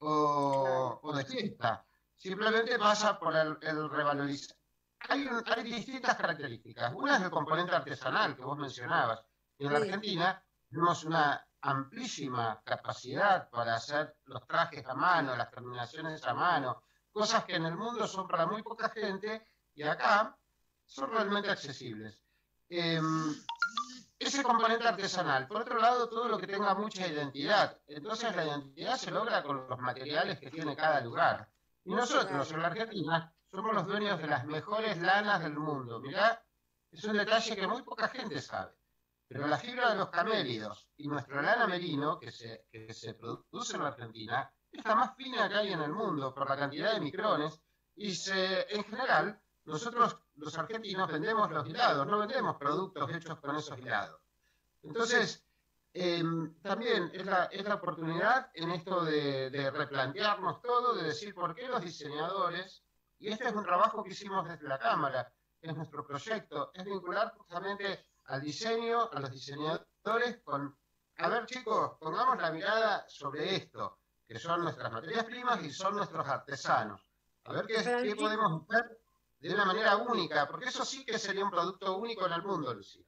o, o de fiesta, simplemente pasa por el, el revalorizar. Hay, un- hay distintas características. Una es el componente artesanal que vos mencionabas. Y en la Sí. Argentina tenemos una amplísima capacidad para hacer los trajes a mano, las terminaciones a mano, cosas que en el mundo son para muy poca gente y acá son realmente accesibles. Eh, ese componente artesanal. Por otro lado, todo lo que tenga mucha identidad. Entonces la identidad se logra con los materiales que tiene cada lugar. Y nosotros en la Argentina somos los dueños de las mejores lanas del mundo. Mirá, es un detalle que muy poca gente sabe. Pero la fibra de los camélidos y nuestra lana merino, que se, que se produce en la Argentina, es la más fina que hay en el mundo por la cantidad de micrones y se, en general, nosotros los argentinos vendemos los hilados, no vendemos productos hechos con esos hilados. Entonces, eh, también es la, es la oportunidad en esto de, de replantearnos todo, de decir por qué los diseñadores, y este es un trabajo que hicimos desde la Cámara, es nuestro proyecto, es vincular justamente al diseño, a los diseñadores con, a ver chicos, pongamos la mirada sobre esto, que son nuestras materias primas y son nuestros artesanos. A ver qué, qué podemos hacer de una manera única, porque eso sí que sería un producto único en el mundo, Lucía.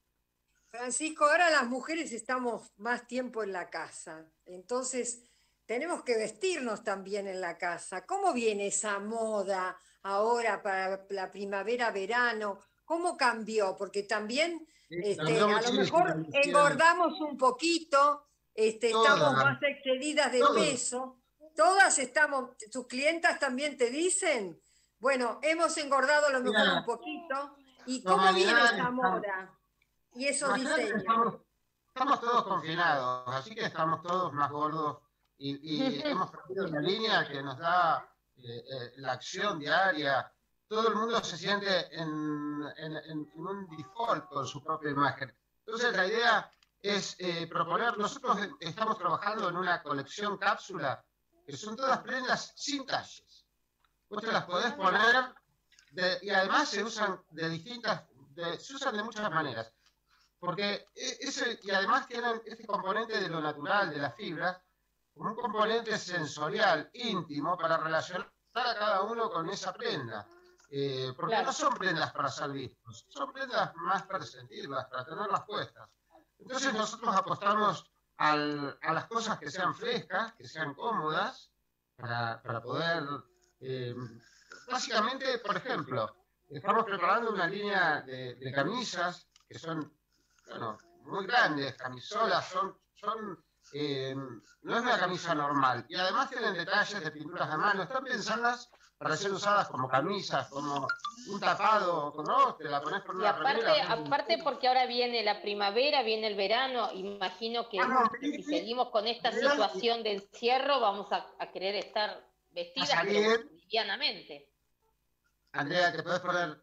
Francisco, ahora las mujeres estamos más tiempo en la casa, entonces tenemos que vestirnos también en la casa. ¿Cómo viene esa moda ahora para la primavera, verano? ¿Cómo cambió? Porque también este, Cambió a lo muchísimo, mejor Lucía. engordamos un poquito, este, estamos Todas. más excedidas de Todas. peso. Todas estamos, tus clientas también te dicen, bueno, hemos engordado a lo mejor Mira, un poquito. ¿Y la cómo viene humanidad esa está- moda? Y esos Imagínate que diseños. Estamos, estamos todos confinados, así que estamos todos más gordos y, y hemos perdido la línea que nos da eh, eh, la acción diaria. Todo el mundo se siente en, en- en un default con su propia imagen. Entonces la idea es eh, proponer, nosotros estamos trabajando en una colección cápsula que son todas prendas sin talles. Vos te las podés poner de- y además se usan de distintas, de- se usan de muchas maneras. Porque ese, y además tienen este componente de lo natural, de las fibras, como un componente sensorial, íntimo, para relacionar a cada uno con esa prenda. Eh, porque claro. no son prendas para ser vistos, son prendas más para sentirlas, para tenerlas puestas. Entonces nosotros apostamos al, a las cosas que sean frescas, que sean cómodas, para, para poder... Eh, básicamente, por ejemplo, estamos preparando una línea de, de camisas que son, bueno, muy grandes, camisolas, son... son eh, no es una camisa normal. Y además tienen detalles de pinturas a mano, están pensadas para ser usadas como camisas, como un tapado, ¿no? Te la pones por una y aparte, remera, aparte porque ahora viene la primavera, viene el verano, imagino que ah, no, si seguimos con esta situación de encierro vamos a, a querer estar vestidas livianamente. Andrea, te puedes poner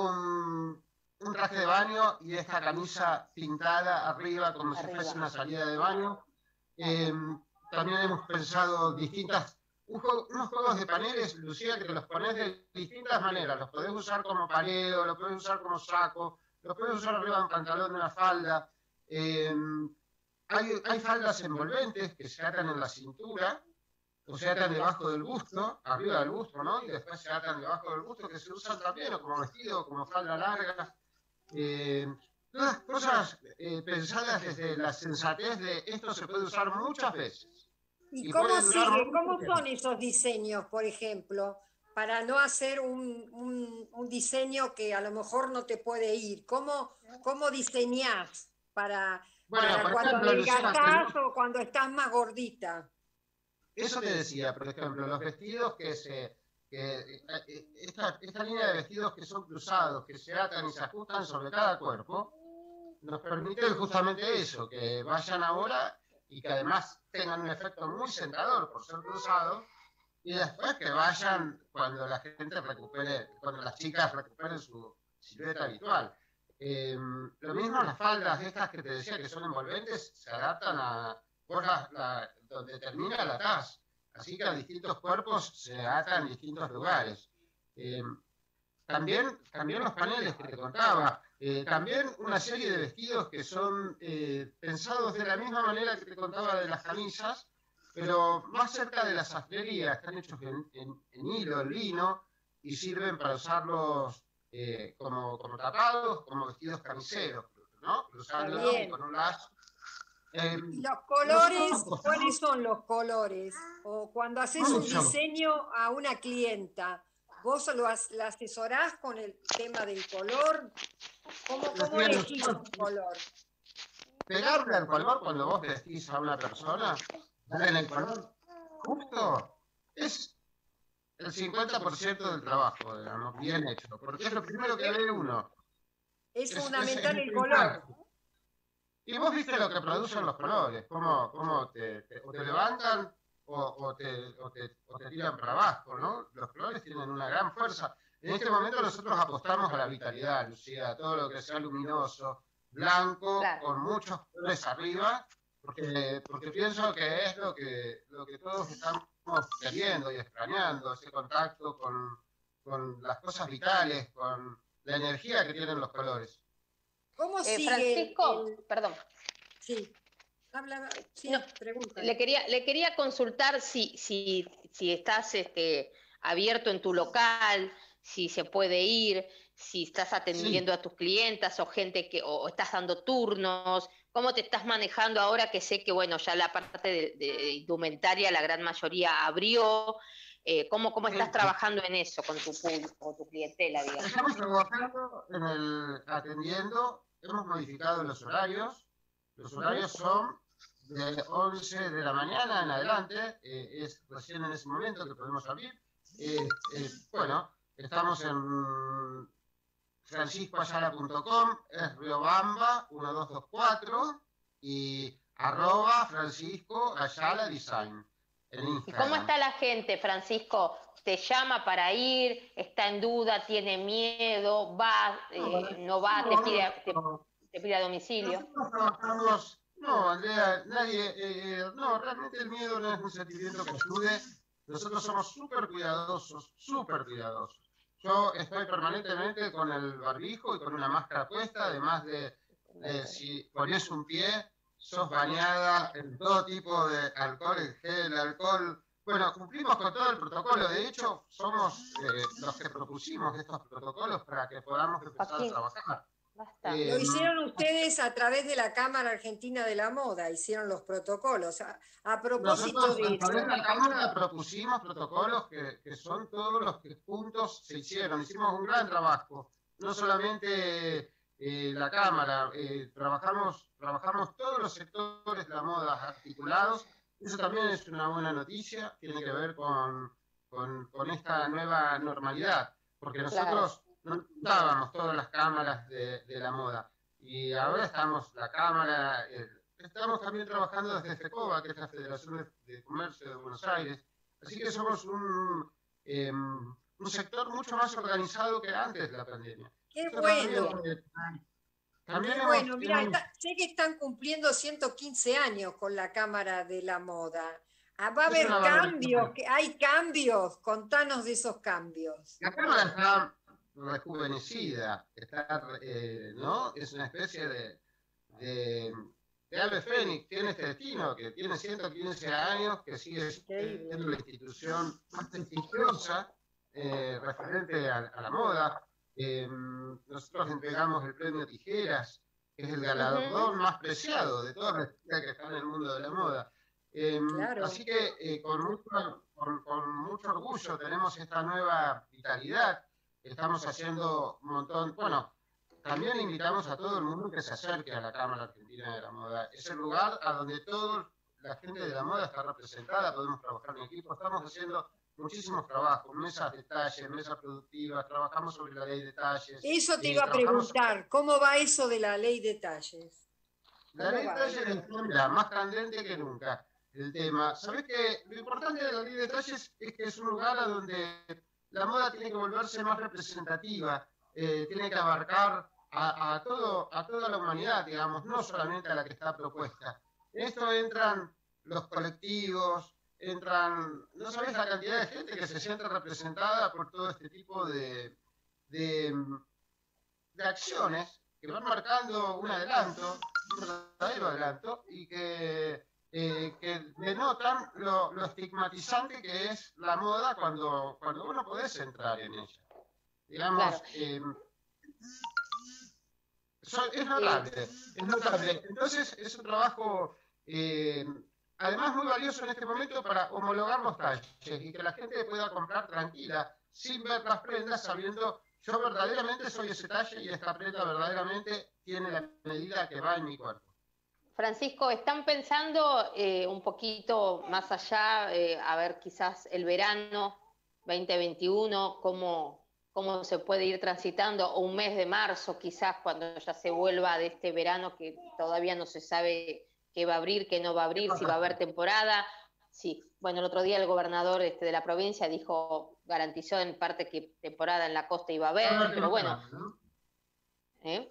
un, un traje de baño y esta camisa pintada arriba como arriba. si fuese una salida de baño. Eh, también hemos pensado distintas... Un juego, unos juegos de paneles, Lucía, que te los pones de distintas maneras. Los podés usar como pareo, los podés usar como saco, los podés usar arriba en pantalón de una falda. Eh, hay, hay faldas envolventes que se atan en la cintura, o se atan debajo del busto, arriba del busto, ¿no? Y después se atan debajo del busto, que se usan también, o como vestido, como falda larga. Eh, todas cosas eh, pensadas desde la sensatez de esto se puede usar muchas veces. ¿Y, ¿Y cómo sigue? ¿Cómo son esos diseños, por ejemplo? Para no hacer un, un, un diseño que a lo mejor no te puede ir. ¿Cómo, cómo diseñás para, bueno, para cuando adelgazás o cuando estás más gordita? Eso te decía, por ejemplo, los vestidos que se... Que esta, esta línea de vestidos que son cruzados, que se atan y se ajustan sobre cada cuerpo, nos permiten justamente eso, que vayan ahora... y que además tengan un efecto muy sentador por ser cruzados, y después que vayan cuando la gente recupere, cuando las chicas recuperen su silueta habitual. Eh, lo mismo las faldas estas que te decía que son envolventes, se adaptan a por la, la, donde termina la taz, así que a distintos cuerpos se atan en distintos lugares. Eh, también, también los paneles que te contaba, Eh, también una serie de vestidos que son eh, pensados de la misma manera que te contaba de las camisas, pero más cerca de la sastrería, están hechos en, en, en hilo, en lino, y sirven para usarlos eh, como, como tapados, como vestidos camiseros, ¿no? Usándolos con un lazo. Eh, ¿Los colores, cuáles son los colores? O cuando haces un diseño a una clienta, ¿vos lo, la asesorás con el tema del color? ¿Cómo, cómo elegís un color? Pegarle al color cuando vos vestís a una persona, darle en el color justo, es el cincuenta por ciento del trabajo, digamos, bien hecho, porque es lo primero que ve uno. Es, es fundamental es, es el color. Y vos viste lo que producen los colores, cómo, cómo te, te, o te levantan o, o, te, o, te, o te tiran para abajo, ¿no? Los colores tienen una gran fuerza. En este momento nosotros apostamos a la vitalidad, Lucía, a todo lo que sea luminoso, blanco, claro. con muchos colores arriba, porque, porque pienso que es lo que, lo que todos estamos queriendo y extrañando, ese contacto con, con las cosas vitales, con la energía que tienen los colores. ¿Cómo eh, sigue? Francisco, el... perdón. Sí. Habla, sí, no, le quería, le quería consultar si, si, si estás este, abierto en tu local, si se puede ir, si estás atendiendo sí. a tus clientas o gente que, o estás dando turnos, cómo te estás manejando ahora que sé que bueno, ya la parte de, de indumentaria la gran mayoría abrió, eh, ¿cómo, cómo estás sí. trabajando en eso con tu público, con tu clientela, digamos? Estamos trabajando en el atendiendo, hemos modificado los horarios, los horarios son de once de la mañana en adelante, eh, es recién en ese momento que podemos abrir, eh, eh, bueno, estamos en francisco ayala punto com, es Riobamba uno dos dos cuatro y arroba Francisco Ayala Design en Instagram. ¿Y cómo está la gente, Francisco? ¿Te llama para ir? ¿Está en duda? ¿Tiene miedo? ¿Va? Eh, ¿No va? ¿Te pide, te, te pide a domicilio? Nosotros trabajamos, no, Andrea, nadie, eh, no, realmente el miedo no es un sentimiento que ayude. Nosotros somos súper cuidadosos, súper cuidadosos. Yo estoy permanentemente con el barbijo y con una máscara puesta, además de, eh, si pones un pie, sos bañada en todo tipo de alcohol en gel, alcohol. Bueno, cumplimos con todo el protocolo. De hecho, somos eh, los que propusimos estos protocolos para que podamos empezar Joaquín, a trabajar. basta. Eh, Lo hicieron ustedes a través de la Cámara Argentina de la Moda, hicieron los protocolos. A, a propósito Nosotros de a través eso, de la Cámara propusimos protocolos que, que son todos los que juntos se hicieron. Hicimos un gran trabajo. No solamente eh, la Cámara, eh, trabajamos, trabajamos todos los sectores de la moda articulados. Eso también es una buena noticia, tiene que ver con, con, con esta nueva normalidad, porque nosotros no estábamos todas las cámaras de, de la moda y ahora estamos la Cámara, eh, estamos también trabajando desde FECOBA, que es la Federación de Comercio de Buenos Aires, así que somos un, eh, un sector mucho más organizado que antes de la pandemia. qué Eso bueno. también, eh, también Qué hemos- bueno, mira, hemos- está- sé que están cumpliendo ciento quince años con la Cámara de la Moda. Ah, va a Es haber una barbaridad. cambios, que hay cambios. Contanos de esos cambios. La Cámara está rejuvenecida, está, eh, ¿no? Es una especie de, de, de ave fénix, tiene este destino, que tiene ciento quince años, que sigue siendo la institución más prestigiosa eh, referente a, a la moda. Eh, nosotros entregamos el premio Tijeras, que es el galardón más preciado de todas las chicas que están en el mundo de la moda. Eh, Claro. Así que eh, con, mucho, con, con mucho orgullo tenemos esta nueva vitalidad. Estamos haciendo un montón, bueno, también invitamos a todo el mundo que se acerque a la Cámara Argentina de la Moda. Es el lugar a donde toda la gente de la moda está representada, podemos trabajar en equipo, estamos haciendo muchísimos trabajos, mesas de talles, mesas productivas, trabajamos sobre la ley de talles. Eso te eh, iba a trabajamos- preguntar, ¿cómo va eso de la ley de talles? La ley de talles está mira, más candente que nunca el tema. ¿Sabés que lo importante de la ley de talles es que es un lugar a donde la moda tiene que volverse más representativa, eh, tiene que abarcar a, a, todo, a toda la humanidad, digamos, no solamente a la que está propuesta. En esto entran los colectivos, entran, no sabés la cantidad de gente que se siente representada por todo este tipo de, de, de acciones que van marcando un adelanto, un verdadero adelanto, y que, eh, que denotan lo, lo estigmatizante que es la moda cuando, cuando vos no podés entrar en ella. Digamos, Claro. eh, so- es notable, es notable. Entonces es un trabajo, eh, además muy valioso en este momento para homologar los talles y que la gente pueda comprar tranquila, sin ver las prendas, sabiendo yo verdaderamente soy ese talle y esta prenda verdaderamente tiene la medida que va en mi cuerpo. Francisco, ¿están pensando eh, un poquito más allá, eh, a ver quizás el verano veinte veintiuno, cómo, cómo se puede ir transitando, o un mes de marzo quizás cuando ya se vuelva de este verano que todavía no se sabe qué va a abrir, qué no va a abrir, si va a haber temporada? Sí, bueno, el otro día el gobernador este, de la provincia dijo, garantizó en parte que temporada en la costa iba a haber, pero bueno. ¿eh?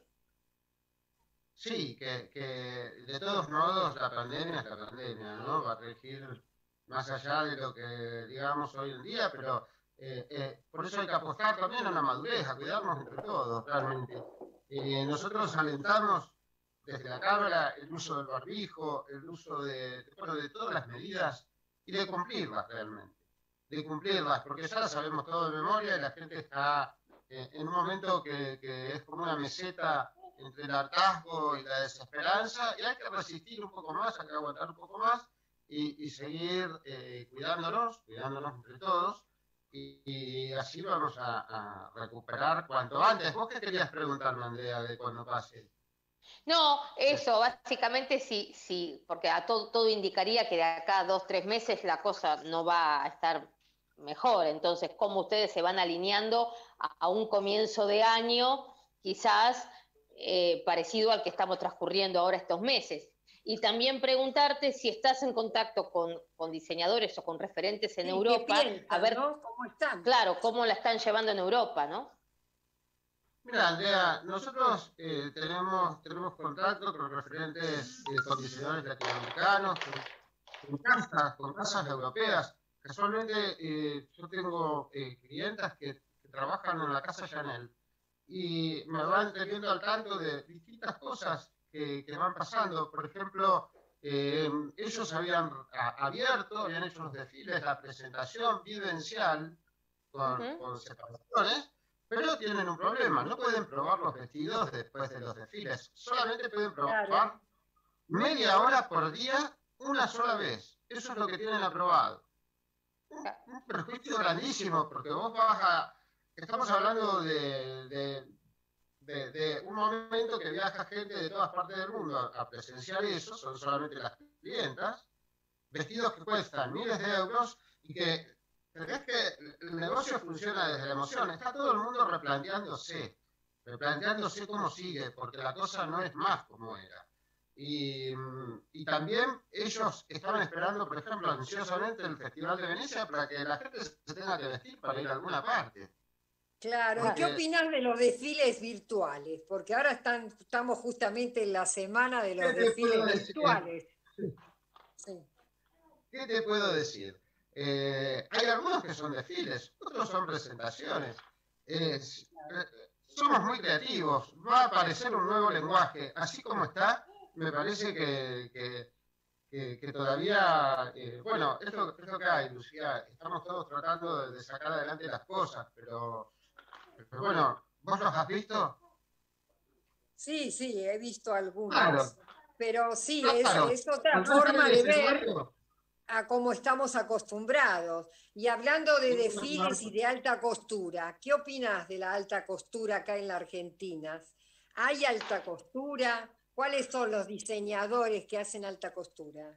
Sí, que, que de todos modos la pandemia es la pandemia, ¿no? Va a regir más allá de lo que digamos hoy en día, pero eh, eh, por eso hay que apostar también a la madurez, a cuidarnos entre todos, realmente. Eh, nosotros alentamos desde la Cámara el uso del barbijo, el uso de, bueno, de todas las medidas y de cumplirlas realmente, de cumplirlas, porque ya las sabemos todo de memoria y la gente está eh, en un momento que, que es como una meseta entre el hartazgo y la desesperanza, y hay que resistir un poco más, hay que aguantar un poco más y, y seguir eh, cuidándonos, cuidándonos entre todos, y, y así vamos a, a recuperar cuanto antes. ¿Vos qué querías preguntarme, Andrea, de cuando pase? No, eso, básicamente sí, sí, porque a todo, todo indicaría que de acá a dos, tres meses la cosa no va a estar mejor. Entonces, ¿cómo ustedes se van alineando a, a un comienzo de año, quizás eh, parecido al que estamos transcurriendo ahora estos meses? Y también preguntarte si estás en contacto con, con diseñadores o con referentes en Sí, Europa, ¿qué piensan, a ver, ¿no? ¿Cómo están? claro, cómo la están llevando en Europa, ¿no? Mira, Andrea, nosotros eh, tenemos, tenemos contacto con referentes eh, con diseñadores latinoamericanos, con, con casas, con casas europeas. Casualmente eh, yo tengo eh, clientas que, que trabajan en la casa Chanel y me van teniendo al tanto de distintas cosas que, que van pasando. Por ejemplo, eh, ellos habían a, abierto, habían hecho los desfiles, la presentación vivencial con, uh-huh. con separaciones, pero tienen un problema, no pueden probar los vestidos después de los desfiles, solamente pueden probar claro. media hora por día, una sola vez. Eso es lo que tienen aprobado. Un, un perjuicio grandísimo, porque vos vas a... Estamos hablando de, de, de, de un momento que viaja gente de todas partes del mundo a, a presenciar eso, son solamente las clientas, vestidos que cuestan miles de euros y que... Pero es que el negocio funciona desde la emoción. Está todo el mundo replanteándose, replanteándose cómo sigue, porque la cosa no es más como era. Y, y también ellos estaban esperando, por ejemplo, ansiosamente el Festival de Venecia para que la gente se tenga que vestir para ir a alguna parte. Claro, ¿y qué opinas de los desfiles virtuales? Porque ahora están, estamos justamente en la semana de los desfiles virtuales. Sí. Sí. ¿Qué te puedo decir? Eh, hay algunos que son desfiles, otros son presentaciones. Es, eh, somos muy creativos, va a aparecer un nuevo lenguaje. Así como está, me parece que, que, que, que todavía, eh, bueno, es lo, es lo que hay, Lucía. Estamos todos tratando de, de sacar adelante las cosas, pero, pero bueno, ¿vos los has visto? Sí, sí, he visto algunos. Claro. Pero sí, claro. es, es otra forma de ver a cómo estamos acostumbrados. Y hablando de desfiles y de alta costura, ¿qué opinas de la alta costura acá en la Argentina? ¿Hay alta costura? ¿Cuáles son los diseñadores que hacen alta costura?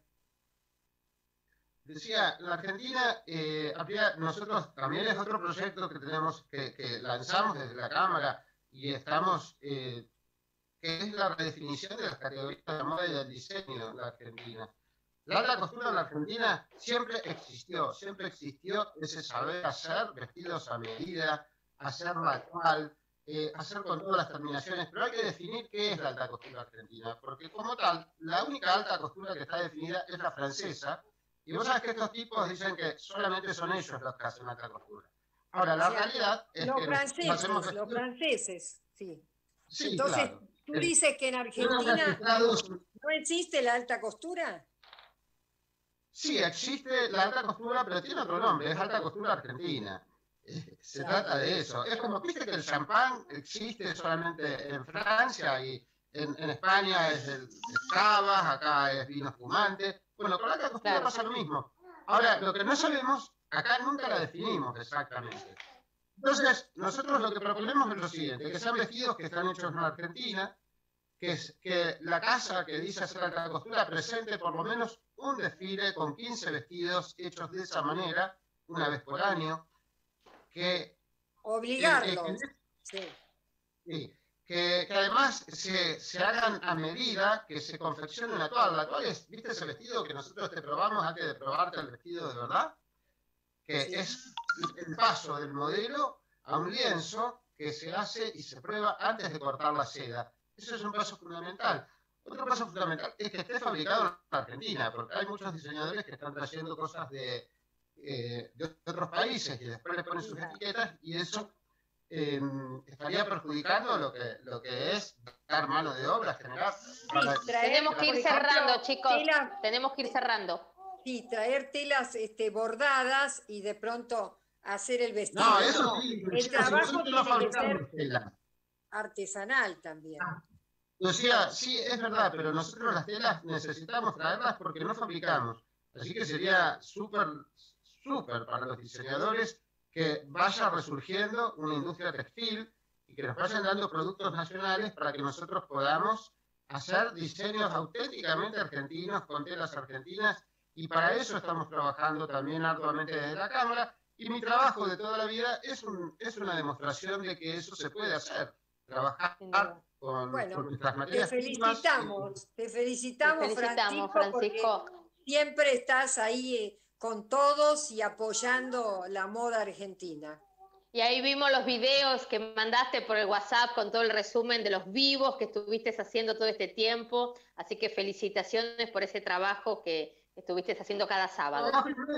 Decía, la Argentina, eh, nosotros también es otro proyecto que tenemos, que, que lanzamos desde la Cámara y estamos, eh, que es la redefinición de las categorías de la moda y del diseño en la Argentina. La alta costura en la Argentina siempre existió, siempre existió ese saber hacer vestidos a medida, hacer manual, eh, hacer con todas las terminaciones, pero hay que definir qué es la alta costura argentina, porque como tal, la única alta costura que está definida es la francesa, y vos sabés que estos tipos dicen que solamente son ellos los que hacen alta costura. Ahora, la o sea, realidad es los que franceses, hacemos los franceses, sí. sí Entonces, claro. ¿tú dices que en Argentina no existe la alta costura? Sí, existe la alta costura, pero tiene otro nombre, es alta costura argentina. Se trata de eso. Es como, viste que el champán existe solamente en Francia y en, en España es el cavas, acá es vino espumante. Bueno, con la alta costura pasa lo mismo. Ahora, lo que no sabemos, acá nunca la definimos exactamente. Entonces, nosotros lo que proponemos es lo siguiente, que sean vestidos que están hechos en Argentina, que es que la casa que dice hacer alta costura presente por lo menos un desfile con quince vestidos hechos de esa manera, una vez por año, que... Obligarlos. Eh, eh, sí. Sí, que, que además se, se hagan a medida, que se confeccione una toalla. La toalla es, ¿viste ese vestido que nosotros te probamos antes de probarte el vestido de verdad? Que sí. Es el paso del modelo a un lienzo que se hace y se prueba antes de cortar la seda. Eso es un paso fundamental. Otro paso fundamental es que esté fabricado en Argentina, porque hay muchos diseñadores que están trayendo cosas de, eh, de otros países y después le ponen sus etiquetas y eso eh, estaría perjudicando lo que, lo que es dar mano de obra, generar... Sí, tenemos que ir cerrando, chicos. Tela, tenemos que ir cerrando. Sí, traer telas este, bordadas y de pronto hacer el vestido. No, eso sí. El si trabajo tiene no que ser tela. artesanal también. Ah. Lucía, sí, es verdad, pero nosotros las telas necesitamos traerlas porque no fabricamos. Así que sería súper, súper para los diseñadores que vaya resurgiendo una industria textil y que nos vayan dando productos nacionales para que nosotros podamos hacer diseños auténticamente argentinos con telas argentinas y para eso estamos trabajando también arduamente desde la Cámara y mi trabajo de toda la vida es, un, es una demostración de que eso se puede hacer, trabajar con, bueno, con nuestras materias te felicitamos, te felicitamos, te felicitamos Francisco, Francisco. Siempre estás ahí con todos y apoyando la moda argentina. Y ahí vimos los videos que mandaste por el WhatsApp con todo el resumen de los vivos que estuviste haciendo todo este tiempo, así que felicitaciones por ese trabajo que estuviste haciendo cada sábado.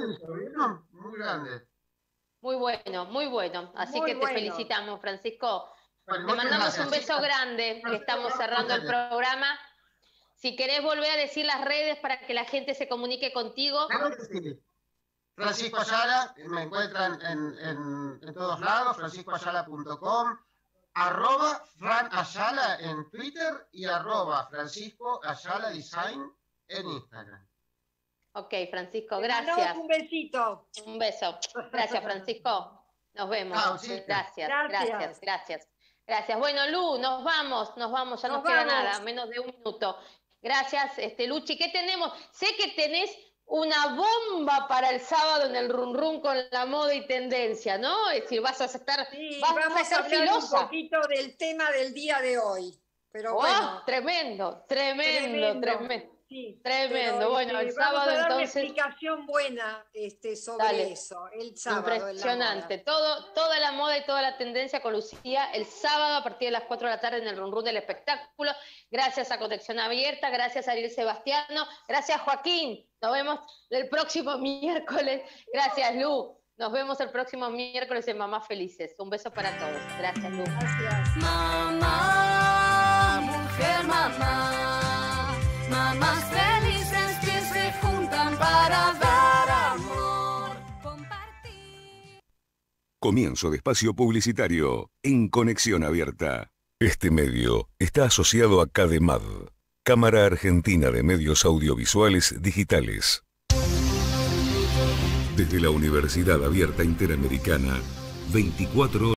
Muy grande. Muy bueno, muy bueno. Así muy que te bueno. felicitamos, Francisco. Bueno, te mandamos gracias, un beso chicas. grande, que estamos cerrando el programa. si querés volver a decir las redes para que la gente se comunique contigo. Claro que sí. Francisco Ayala, me encuentran en, en, en todos lados, francisco ayala punto com, arroba Fran Ayala en Twitter y arroba Francisco Ayala Design en Instagram. Ok, Francisco, Te gracias. mandamos un besito. Un beso. Gracias, Francisco. Nos vemos. Chao, sí. Gracias, Gracias. gracias, gracias. Gracias. Bueno, Lu, nos vamos, nos vamos, ya Nos nos queda vamos. nada, menos de un minuto. Gracias, este, Luchi. ¿Qué tenemos? Sé que tenés una bomba para el sábado en el Run Run con la moda y tendencia, ¿no? Es decir, vas a estar, Sí, vas vamos a ser a hablar filosa. un poquito del tema del día de hoy. Pero Oh, bueno, tremendo, tremendo, tremendo. sí, tremendo. pero, Bueno, el este, vamos sábado a dar una entonces. explicación buena este, sobre Dale. eso, el sábado. en la Impresionante. moda. Todo, toda la moda y toda la tendencia con Lucía el sábado a partir de las cuatro de la tarde en el Run Run del espectáculo. Gracias a Conexión Abierta, gracias a Ariel Sebastiano, gracias Joaquín. Nos vemos el próximo miércoles. Gracias, Lu. Nos vemos el próximo miércoles en Mamás Felices. Un beso para todos. Gracias, Lu. Gracias. Mamá, mujer, mamá, mamás felices que se juntan para dar amor, compartir. Comienzo de espacio publicitario en Conexión Abierta. Este medio está asociado a CADEMAD, Cámara Argentina de Medios Audiovisuales Digitales. Desde la Universidad Abierta Interamericana, veinticuatro